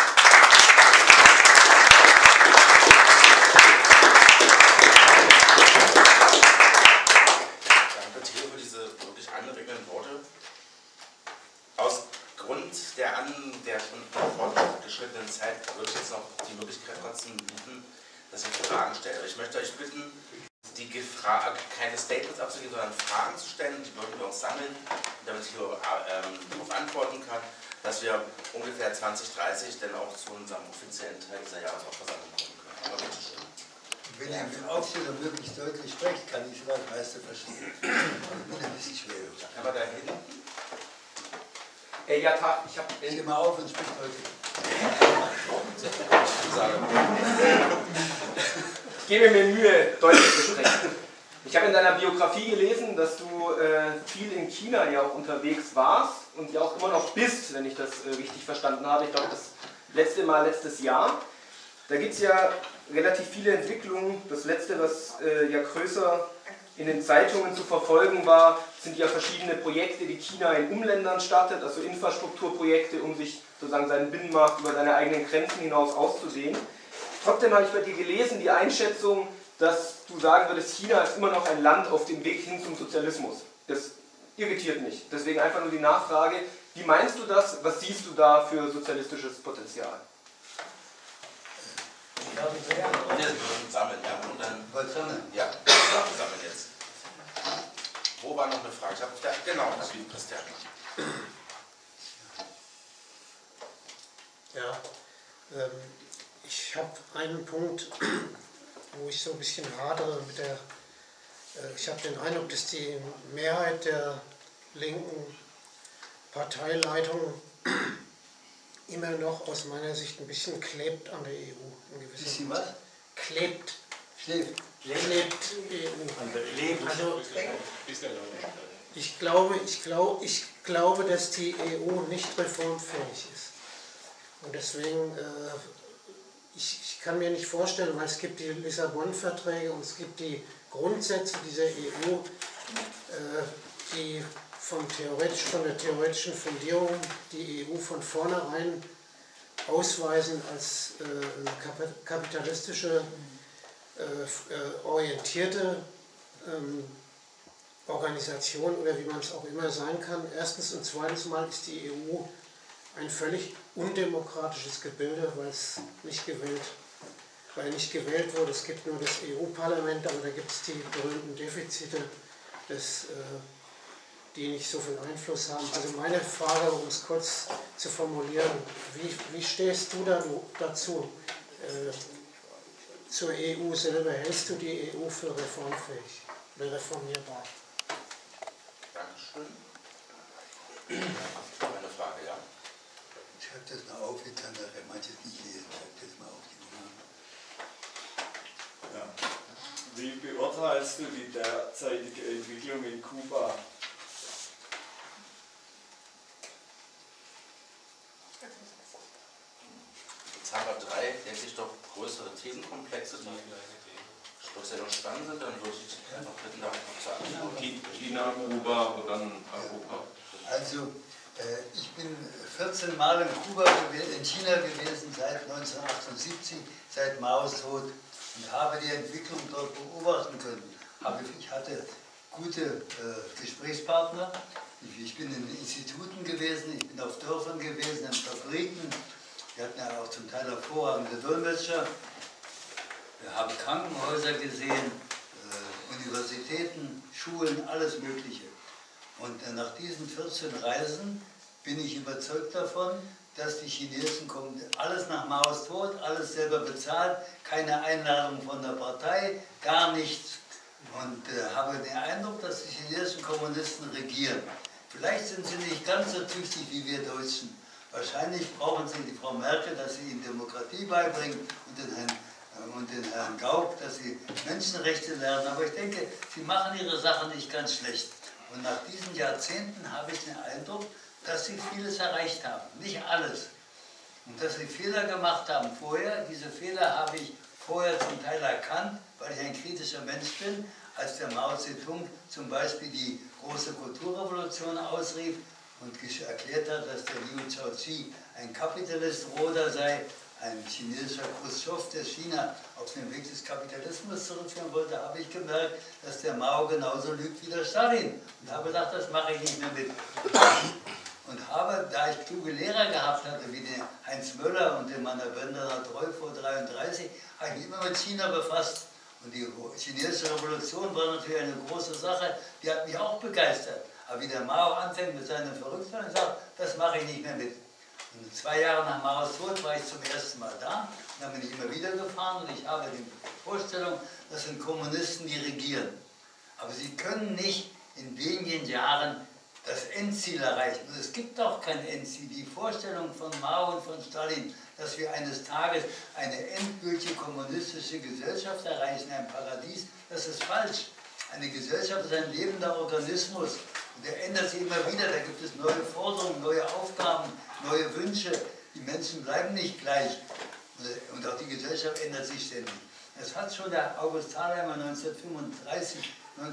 Aus Grund der, an, der schon fortgeschrittenen Zeit würde ich jetzt noch die Möglichkeit trotzdem bieten, dass ihr Fragen stellt. Ich möchte euch bitten, die Gefra keine Statements abzugeben, sondern Fragen zu stellen. Die würden wir auch sammeln, damit ich hier ähm, darauf antworten kann, dass wir ungefähr zwanzig dreißig dann auch zu unserem offiziellen Teil dieser Jahreshauptversammlung kommen können. Aber bitte schön. Wenn ihr mit Aufsteller möglichst deutlich sprecht, kann ich das meiste verstehen. Ich bin ein bisschen schwer. Aber da hinten. Äh, ja, Tag, ich habe... Steh mal auf und sprich deutlich. Ich gebe mir Mühe, deutlich zu sprechen. Ich habe in deiner Biografie gelesen, dass du äh, viel in China ja auch unterwegs warst und ja auch immer noch bist, wenn ich das äh, richtig verstanden habe. Ich glaube, das letzte Mal letztes Jahr. Da gibt es ja relativ viele Entwicklungen. Das letzte, was äh, ja größer in den Zeitungen zu verfolgen war, sind ja verschiedene Projekte, die China in Umländern startet, also Infrastrukturprojekte, um sich sozusagen seinen Binnenmarkt über seine eigenen Grenzen hinaus auszudehnen. Trotzdem habe ich bei dir gelesen, die Einschätzung, dass du sagen würdest, China ist immer noch ein Land auf dem Weg hin zum Sozialismus. Das irritiert mich. Deswegen einfach nur die Nachfrage, wie meinst du das? Was siehst du da für sozialistisches Potenzial? Ja, wir würden sammeln, ja. Und dann. Wollt sammeln? Ja, wir sammeln jetzt. Wo war noch eine Frage? Ich habe da, genau, das wie Christian. Ja, ähm, ich habe einen Punkt, wo ich so ein bisschen hadere mit der. Äh, ich habe den Eindruck, dass die Mehrheit der linken Parteileitung immer noch aus meiner Sicht ein bisschen klebt an der E U. Ein bisschen was? Klebt. Schläft. Klebt E U. Also, ich glaube, ich, glaub, ich glaube, dass die E U nicht reformfähig ist. Und deswegen, äh, ich, ich kann mir nicht vorstellen, weil es gibt die Lissabon-Verträge und es gibt die Grundsätze dieser E U, äh, die vom theoretisch, von der theoretischen Fundierung die E U von vornherein ausweisen als äh, kapitalistische, äh, orientierte ähm, Organisation oder wie man es auch immer sein kann. Erstens und zweitens mal ist die E U ein völlig undemokratisches Gebilde, weil es nicht gewählt, weil nicht gewählt wurde. Es gibt nur das E U-Parlament, aber da gibt es die berühmten Defizite des äh, die nicht so viel Einfluss haben. Also meine Frage, um es kurz zu formulieren, wie, wie stehst du da, dazu, äh, zur E U selber? Hältst du die E U für reformfähig oder reformierbar? Dankeschön. Eine Frage, ja? Schreib das mal auf, ich kann nachher manches nicht lesen. Schreib das mal auf die Nummer. Ja. Wie beurteilst du die derzeitige Entwicklung in Kuba? Jetzt haben wir drei, denke ich, doch größere Themenkomplexe, die doch sehr spannend sind. Dann würde ich einfach bitten, darauf noch zu antworten. China, Kuba und dann Europa. Also, äh, ich bin vierzehn Mal in Kuba, in China gewesen seit neunzehnhundertachtundsiebzig, seit Maos Tod, und habe die Entwicklung dort beobachten können. Ich hatte gute äh, Gesprächspartner. Ich, ich bin in Instituten gewesen, ich bin auf Dörfern gewesen, in Fabriken. Wir hatten ja auch auch zum Teil hervorragende Dolmetscher. Wir haben Krankenhäuser gesehen, äh, Universitäten, Schulen, alles Mögliche. Und äh, nach diesen vierzehn Reisen bin ich überzeugt davon, dass die Chinesen kommen, alles nach Maos Tod, alles selber bezahlt, keine Einladung von der Partei, gar nichts. Und äh, habe den Eindruck, dass die chinesischen Kommunisten regieren. Vielleicht sind sie nicht ganz so tüchtig wie wir Deutschen. Wahrscheinlich brauchen sie die Frau Merkel, dass sie ihnen Demokratie beibringt und den Herrn, äh, und den Herrn Gauck, dass sie Menschenrechte lernen. Aber ich denke, sie machen ihre Sache nicht ganz schlecht. Und nach diesen Jahrzehnten habe ich den Eindruck, dass sie vieles erreicht haben. Nicht alles. Und dass sie Fehler gemacht haben vorher. Diese Fehler habe ich vorher zum Teil erkannt, weil ich ein kritischer Mensch bin, als der Mao Zedong zum Beispiel die große Kulturrevolution ausrief und erklärt hat, dass der Liu Shaoqi ein Kapitalist Roder sei, ein chinesischer Khrushchev, der China auf den Weg des Kapitalismus zurückführen wollte, habe ich gemerkt, dass der Mao genauso lügt wie der Stalin. Und habe gedacht, das mache ich nicht mehr mit. Und habe, da ich kluge Lehrer gehabt hatte, wie den Heinz Möller und den Mann der Bänderer Treu vor neunzehnhundertdreiunddreißig, habe ich mich immer mit China befasst. Und die chinesische Revolution war natürlich eine große Sache, die hat mich auch begeistert. Aber wie der Mao anfängt mit seinen Verrücktheit, sagt, das mache ich nicht mehr mit. Und zwei Jahre nach Maos Tod war ich zum ersten Mal da. Und dann bin ich immer wieder gefahren und ich habe die Vorstellung, das sind Kommunisten, die regieren. Aber sie können nicht in wenigen Jahren das Endziel erreichen. Und es gibt auch kein Endziel. Die Vorstellung von Mao und von Stalin, dass wir eines Tages eine endgültige kommunistische Gesellschaft erreichen, ein Paradies, das ist falsch. Eine Gesellschaft ist ein lebender Organismus und der ändert sich immer wieder. Da gibt es neue Forderungen, neue Aufgaben, neue Wünsche. Die Menschen bleiben nicht gleich und auch die Gesellschaft ändert sich ständig. Das hat schon der August Thalheimer neunzehnhundertfünfunddreißig,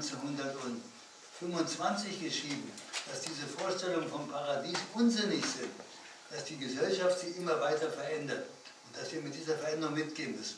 neunzehnhundertfünfundzwanzig geschrieben, dass diese Vorstellungen vom Paradies unsinnig sind, dass die Gesellschaft sich immer weiter verändert und dass wir mit dieser Veränderung mitgehen müssen.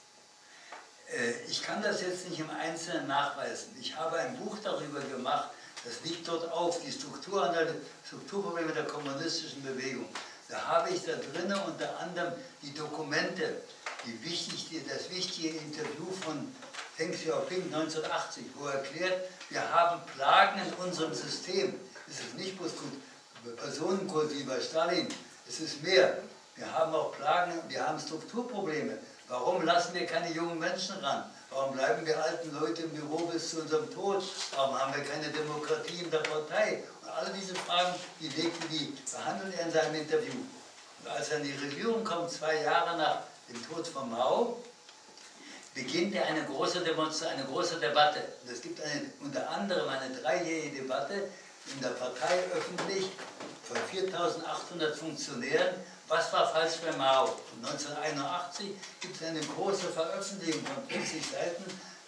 Ich kann das jetzt nicht im Einzelnen nachweisen. Ich habe ein Buch darüber gemacht, das liegt dort auf, die Strukturprobleme der kommunistischen Bewegung. Da habe ich da drinnen unter anderem die Dokumente, die wichtig, das wichtige Interview von Deng Xiaoping neunzehnhundertachtzig, wo er erklärt, wir haben Plagen in unserem System. Es ist nicht bloß gut Personenkult wie bei Stalin, es ist mehr. Wir haben auch Plagen, wir haben Strukturprobleme. Warum lassen wir keine jungen Menschen ran? Warum bleiben wir alten Leute im Büro bis zu unserem Tod? Warum haben wir keine Demokratie in der Partei? Und alle diese Fragen, die legte die, behandelt er in seinem Interview. Und als er in die Regierung kommt, zwei Jahre nach dem Tod von Mao, beginnt er eine große Demonstration, eine große Debatte. Und es gibt eine, unter anderem eine dreijährige Debatte in der Partei öffentlich von viertausendachthundert Funktionären. Was war falsch bei Mao? Und neunzehnhunderteinundachtzig gibt es eine große Veröffentlichung von vierzig Seiten.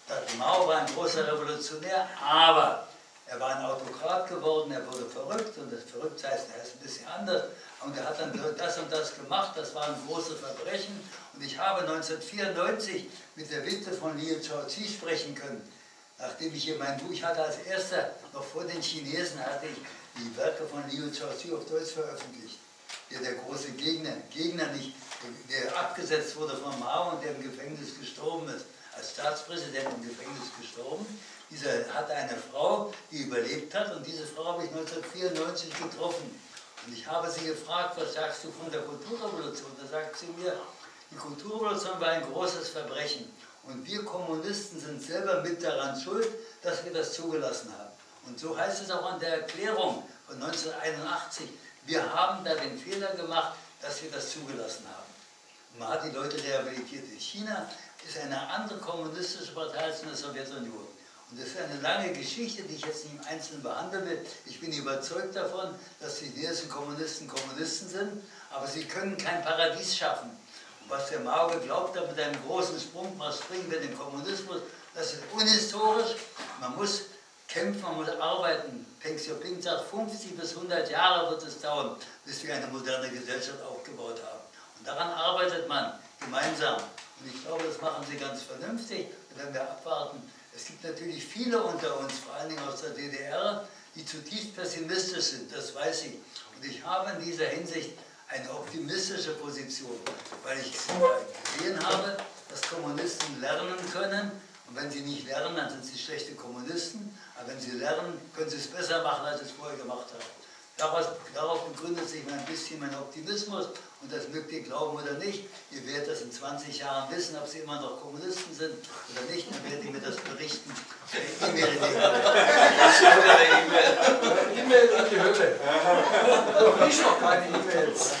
Mao war ein großer Revolutionär, aber er war ein Autokrat geworden, er wurde verrückt und das verrückt heißt, er ist ein bisschen anders. Und er hat dann das und das gemacht, das waren große Verbrechen. Und ich habe neunzehnhundertvierundneunzig mit der Witwe von Liu Shaoqi sprechen können. Nachdem ich hier mein Buch, ich hatte als erster, noch vor den Chinesen, hatte ich die Werke von Liu Shaoqi auf Deutsch veröffentlicht. Der, der große Gegner, Gegner nicht, der abgesetzt wurde von Mao und der im Gefängnis gestorben ist, als Staatspräsident im Gefängnis gestorben. Dieser hatte eine Frau, die überlebt hat und diese Frau habe ich neunzehnhundertvierundneunzig getroffen. Und ich habe sie gefragt, was sagst du von der Kulturrevolution? Da sagt sie mir, die Kulturrevolution war ein großes Verbrechen und wir Kommunisten sind selber mit daran schuld, dass wir das zugelassen haben. Und so heißt es auch an der Erklärung von neunzehnhunderteinundachtzig, wir haben da den Fehler gemacht, dass wir das zugelassen haben. Und man hat die Leute rehabilitiert. China ist eine andere kommunistische Partei als in der Sowjetunion. Und das ist eine lange Geschichte, die ich jetzt nicht im Einzelnen behandeln will. Ich bin überzeugt davon, dass die chinesischen Kommunisten Kommunisten sind, aber sie können kein Paradies schaffen. Und was der Mao geglaubt hat mit einem großen Sprung, was springen wir in den Kommunismus, das ist unhistorisch. Man muss kämpfen, man muss arbeiten. Deng Xiaoping sagt, fünfzig bis hundert Jahre wird es dauern, bis wir eine moderne Gesellschaft aufgebaut haben. Und daran arbeitet man gemeinsam. Und ich glaube, das machen sie ganz vernünftig. Da werden wir abwarten. Es gibt natürlich viele unter uns, vor allen Dingen aus der D D R, die zutiefst pessimistisch sind, das weiß ich. Und ich habe in dieser Hinsicht eine optimistische Position, weil ich gesehen habe, dass Kommunisten lernen können. Und wenn sie nicht lernen, dann sind sie schlechte Kommunisten. Aber wenn sie lernen, können sie es besser machen, als sie es vorher gemacht haben. Daraus, darauf begründet sich ein bisschen mein Optimismus. Und das mögt ihr glauben oder nicht. Ihr werdet das in zwanzig Jahren wissen, ob sie immer noch Kommunisten sind oder nicht. Dann werdet ihr mir das berichten. E-Mail E-Mail in die Hölle. Ich noch keine E-Mails.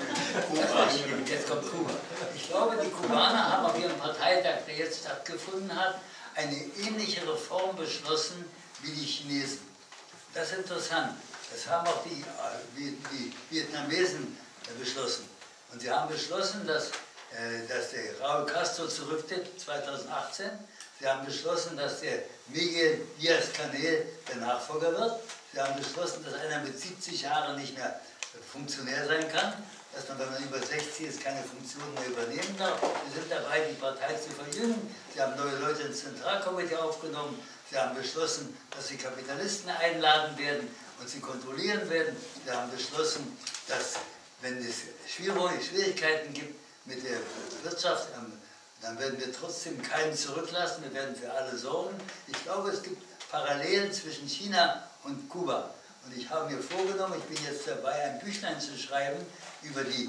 Jetzt kommt Kuba. Ich glaube, die Kubaner haben auf ihrem Parteitag, der jetzt stattgefunden hat, eine ähnliche Reform beschlossen wie die Chinesen. Das ist interessant. Das haben auch die, die Vietnamesen beschlossen. Und sie haben beschlossen, dass, dass der Raúl Castro zurücktritt, zweitausendachtzehn. Sie haben beschlossen, dass der Miguel Díaz-Canel der Nachfolger wird. Sie haben beschlossen, dass einer mit siebzig Jahren nicht mehr Funktionär sein kann, dass man, wenn man über sechzig ist, keine Funktion mehr übernehmen darf. Sie sind dabei, die Partei zu verjüngen. Sie haben neue Leute ins Zentralkomitee aufgenommen. Sie haben beschlossen, dass sie Kapitalisten einladen werden und sie kontrollieren werden. Sie haben beschlossen, dass, wenn es Schwierigkeiten gibt mit der Wirtschaft, dann werden wir trotzdem keinen zurücklassen. Wir werden für alle sorgen. Ich glaube, es gibt Parallelen zwischen China und Kuba. Und ich habe mir vorgenommen, ich bin jetzt dabei, ein Büchlein zu schreiben über die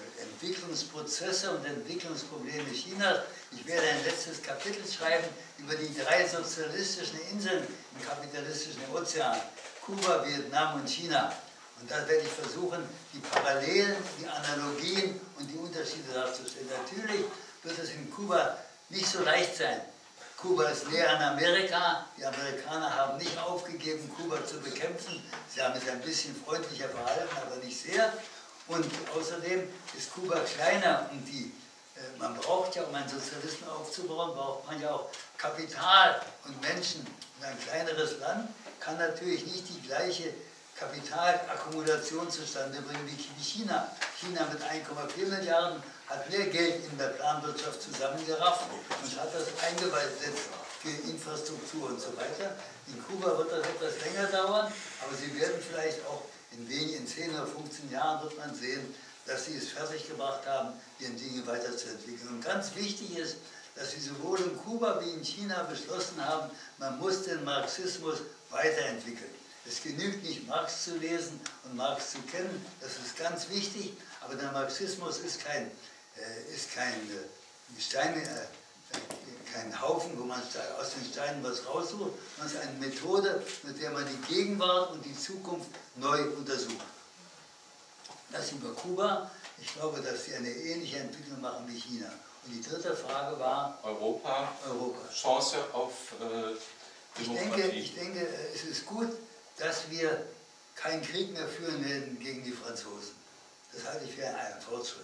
Entwicklungsprozesse und Entwicklungsprobleme Chinas. Ich werde ein letztes Kapitel schreiben über die drei sozialistischen Inseln im kapitalistischen Ozean. Kuba, Vietnam und China. Und da werde ich versuchen, die Parallelen, die Analogien und die Unterschiede darzustellen. Natürlich wird es in Kuba nicht so leicht sein. Kuba ist näher an Amerika. Die Amerikaner haben nicht aufgegeben, Kuba zu bekämpfen. Sie haben sich ein bisschen freundlicher verhalten, aber nicht sehr. Und außerdem ist Kuba kleiner und die, äh, man braucht ja, um einen Sozialismus aufzubauen, braucht man ja auch Kapital und Menschen. Und ein kleineres Land kann natürlich nicht die gleiche Kapitalakkumulation zustande bringen wie China. China mit ein Komma vier Milliarden hat mehr Geld in der Planwirtschaft zusammengerafft und hat das eingesetzt für Infrastruktur und so weiter. In Kuba wird das etwas länger dauern, aber sie werden vielleicht auch in wenigen, in zehn oder fünfzehn Jahren wird man sehen, dass sie es fertiggebracht haben, ihre Dinge weiterzuentwickeln. Und ganz wichtig ist, dass sie sowohl in Kuba wie in China beschlossen haben, man muss den Marxismus weiterentwickeln. Es genügt nicht, Marx zu lesen und Marx zu kennen, das ist ganz wichtig, aber der Marxismus ist kein, äh, ist kein, äh, Stein, äh, kein Haufen, wo man aus den Steinen was raussucht, sondern es ist eine Methode, mit der man die Gegenwart und die Zukunft neu untersucht. Das über Kuba. Ich glaube, dass sie eine ähnliche Entwicklung machen wie China. Und die dritte Frage war Europa, Europa. Chance auf äh, ich Demokratie. denke, ich denke, es ist gut, dass wir keinen Krieg mehr führen werden gegen die Franzosen. Das halte ich für einen Fortschritt.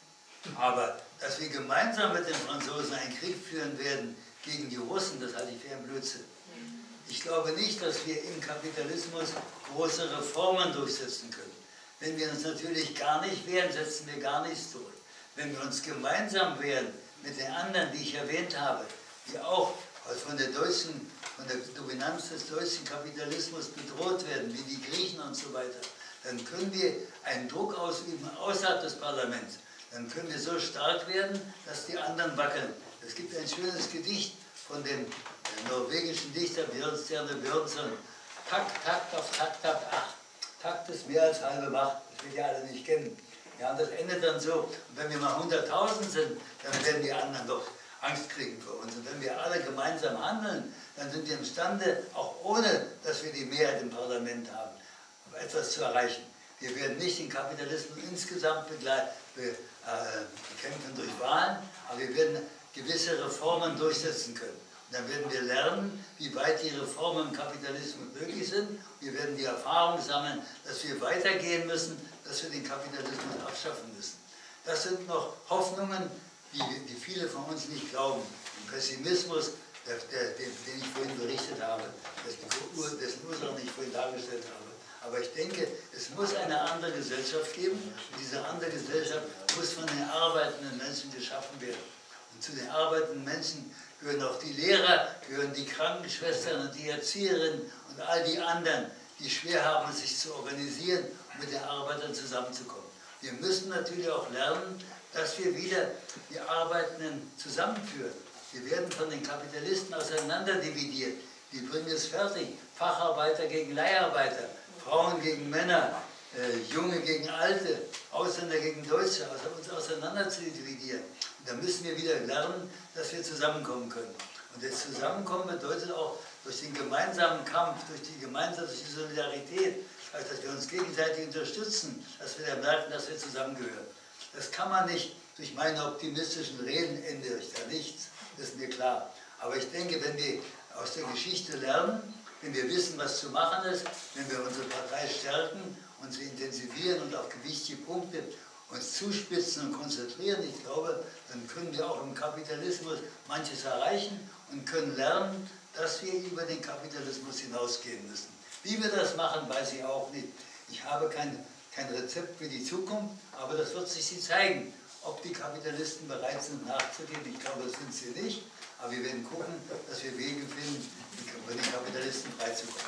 Aber dass wir gemeinsam mit den Franzosen einen Krieg führen werden gegen die Russen, das halte ich für einen Blödsinn. Ich glaube nicht, dass wir im Kapitalismus große Reformen durchsetzen können. Wenn wir uns natürlich gar nicht wehren, setzen wir gar nichts durch. Wenn wir uns gemeinsam wehren mit den anderen, die ich erwähnt habe, die auch von der deutschen, von der Dominanz des deutschen Kapitalismus bedroht werden, wie die Griechen und so weiter, dann können wir einen Druck ausüben außerhalb des Parlaments. Dann können wir so stark werden, dass die anderen wackeln. Es gibt ein schönes Gedicht von dem norwegischen Dichter Bjørnstjerne Bjørnson. Takt, Takt auf Takt, Takt, acht. Takt ist mehr als halbe Macht. Das will ja alle nicht kennen. Ja, und das endet dann so. Und wenn wir mal hunderttausend sind, dann werden die anderen doch Angst kriegen vor uns. Und wenn wir alle gemeinsam handeln, dann sind wir imstande, auch ohne, dass wir die Mehrheit im Parlament haben, etwas zu erreichen. Wir werden nicht den Kapitalismus insgesamt begleiten, be, äh, bekämpfen durch Wahlen, aber wir werden gewisse Reformen durchsetzen können. Und dann werden wir lernen, wie weit die Reformen im Kapitalismus möglich sind. Wir werden die Erfahrung sammeln, dass wir weitergehen müssen, dass wir den Kapitalismus abschaffen müssen. Das sind noch Hoffnungen, die, die viele von uns nicht glauben. Den Pessimismus, der, der, den, den ich vorhin berichtet habe, dessen, dessen Ursachen ich vorhin dargestellt habe. Aber ich denke, es muss eine andere Gesellschaft geben und diese andere Gesellschaft muss von den arbeitenden Menschen geschaffen werden. Und zu den arbeitenden Menschen gehören auch die Lehrer, gehören die Krankenschwestern und die Erzieherinnen und all die anderen, die schwer haben, sich zu organisieren und mit den Arbeitern zusammenzukommen. Wir müssen natürlich auch lernen, dass wir wieder die Arbeitenden zusammenführen. Wir werden von den Kapitalisten auseinanderdividiert. Die bringen es fertig. Facharbeiter gegen Leiharbeiter, Frauen gegen Männer, äh, Junge gegen Alte, Ausländer gegen Deutsche, also uns auseinander zu dividieren. Und da müssen wir wieder lernen, dass wir zusammenkommen können. Und das Zusammenkommen bedeutet auch durch den gemeinsamen Kampf, durch die gemeinsame durch die Solidarität, dass wir uns gegenseitig unterstützen, dass wir dann merken, dass wir zusammengehören. Das kann man nicht durch meine optimistischen Reden, ändere ich da nichts, das ist mir klar. Aber ich denke, wenn wir aus der Geschichte lernen, wenn wir wissen, was zu machen ist, wenn wir unsere Partei stärken, uns intensivieren und auf gewichtige Punkte uns zuspitzen und konzentrieren, ich glaube, dann können wir auch im Kapitalismus manches erreichen und können lernen, dass wir über den Kapitalismus hinausgehen müssen. Wie wir das machen, weiß ich auch nicht. Ich habe kein, kein Rezept für die Zukunft, aber das wird sich zeigen, ob die Kapitalisten bereit sind nachzugeben. Ich glaube, das sind sie nicht. Aber wir werden gucken, dass wir Wege finden, über den Kapitalisten freizukommen.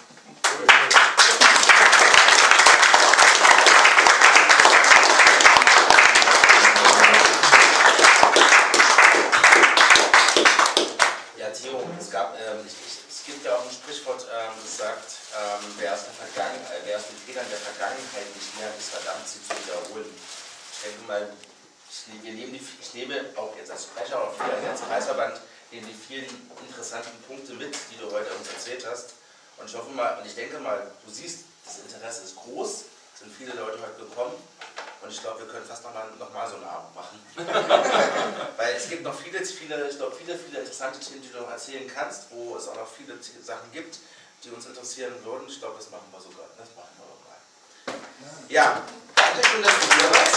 Ja, Theo, es, gab, ähm, ich, es gibt ja auch ein Sprichwort, ähm, das sagt, ähm, wer aus den Fehlern der Vergangenheit nicht mehr ist, verdammt, sie zu wiederholen. Ich denke mal, ich, wir nehmen die, ich nehme auch jetzt als Sprecher, auch hier als Kreisverband, nehmen die vielen interessanten Punkte mit, die du heute uns erzählt hast. Und ich hoffe mal, und ich denke mal, du siehst, das Interesse ist groß, es sind viele Leute heute gekommen. Und ich glaube, wir können fast nochmal noch mal so einen Abend machen. Weil es gibt noch viele, viele, ich glaube, viele, viele interessante Themen, die du noch erzählen kannst, wo es auch noch viele Sachen gibt, die uns interessieren würden. Ich glaube, das machen wir sogar. Das machen wir mal. Ja, danke schön, dass du hier warst.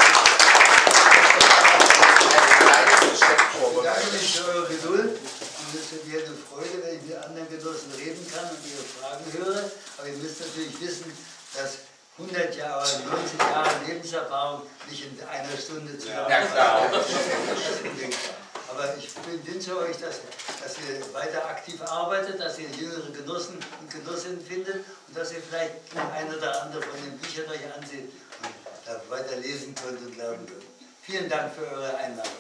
Ich danke mich für eure Geduld und es ist mir eine Freude, wenn ich mit anderen Genossen reden kann und ihre Fragen höre. Aber ihr müsst natürlich wissen, dass hundert Jahre, neunzig Jahre Lebenserfahrung nicht in einer Stunde zu Ja, klar. Aber ich wünsche euch, dass, dass ihr weiter aktiv arbeitet, dass ihr jüngere Genossen und Genossinnen findet und dass ihr vielleicht ein oder andere von den Büchern euch ansieht und da weiter lesen könnt und lernen könnt. Vielen Dank für eure Einladung.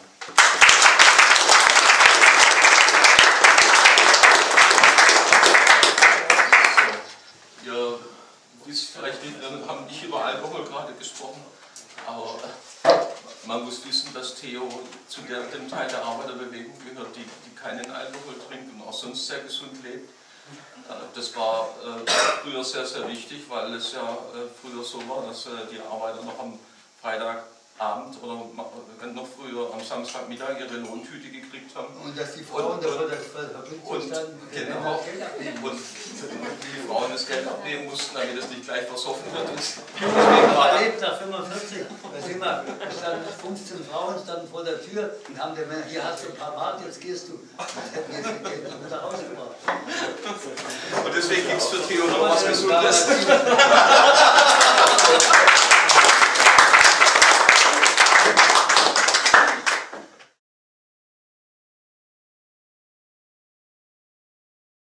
Ihr wisst vielleicht nicht, wir haben nicht über Alkohol gerade gesprochen, aber man muss wissen, dass Theo zu der, dem Teil der Arbeiterbewegung gehört, die, die keinen Alkohol trinkt und auch sonst sehr gesund lebt. Das war äh, früher sehr, sehr wichtig, weil es ja äh, früher so war, dass äh, die Arbeiter noch am Freitagabend oder noch früher am Samstagmittag ihre Lohntüte gekriegt haben. Und dass die Frauen und, davon das verpflichtet standen, genau, und die Frauen das Geld abnehmen mussten, damit es nicht gleich versoffen wird. Ich habe erlebt nach fünfundvierzig, da sind wir, standen fünfzehn Frauen standen vor der Tür und haben der Männer, hier hast du ein paar Mark, jetzt gehst du. Das hätten jetzt das Geld noch wieder rausgebracht. Und deswegen gibt es für Theo noch was Gesundes.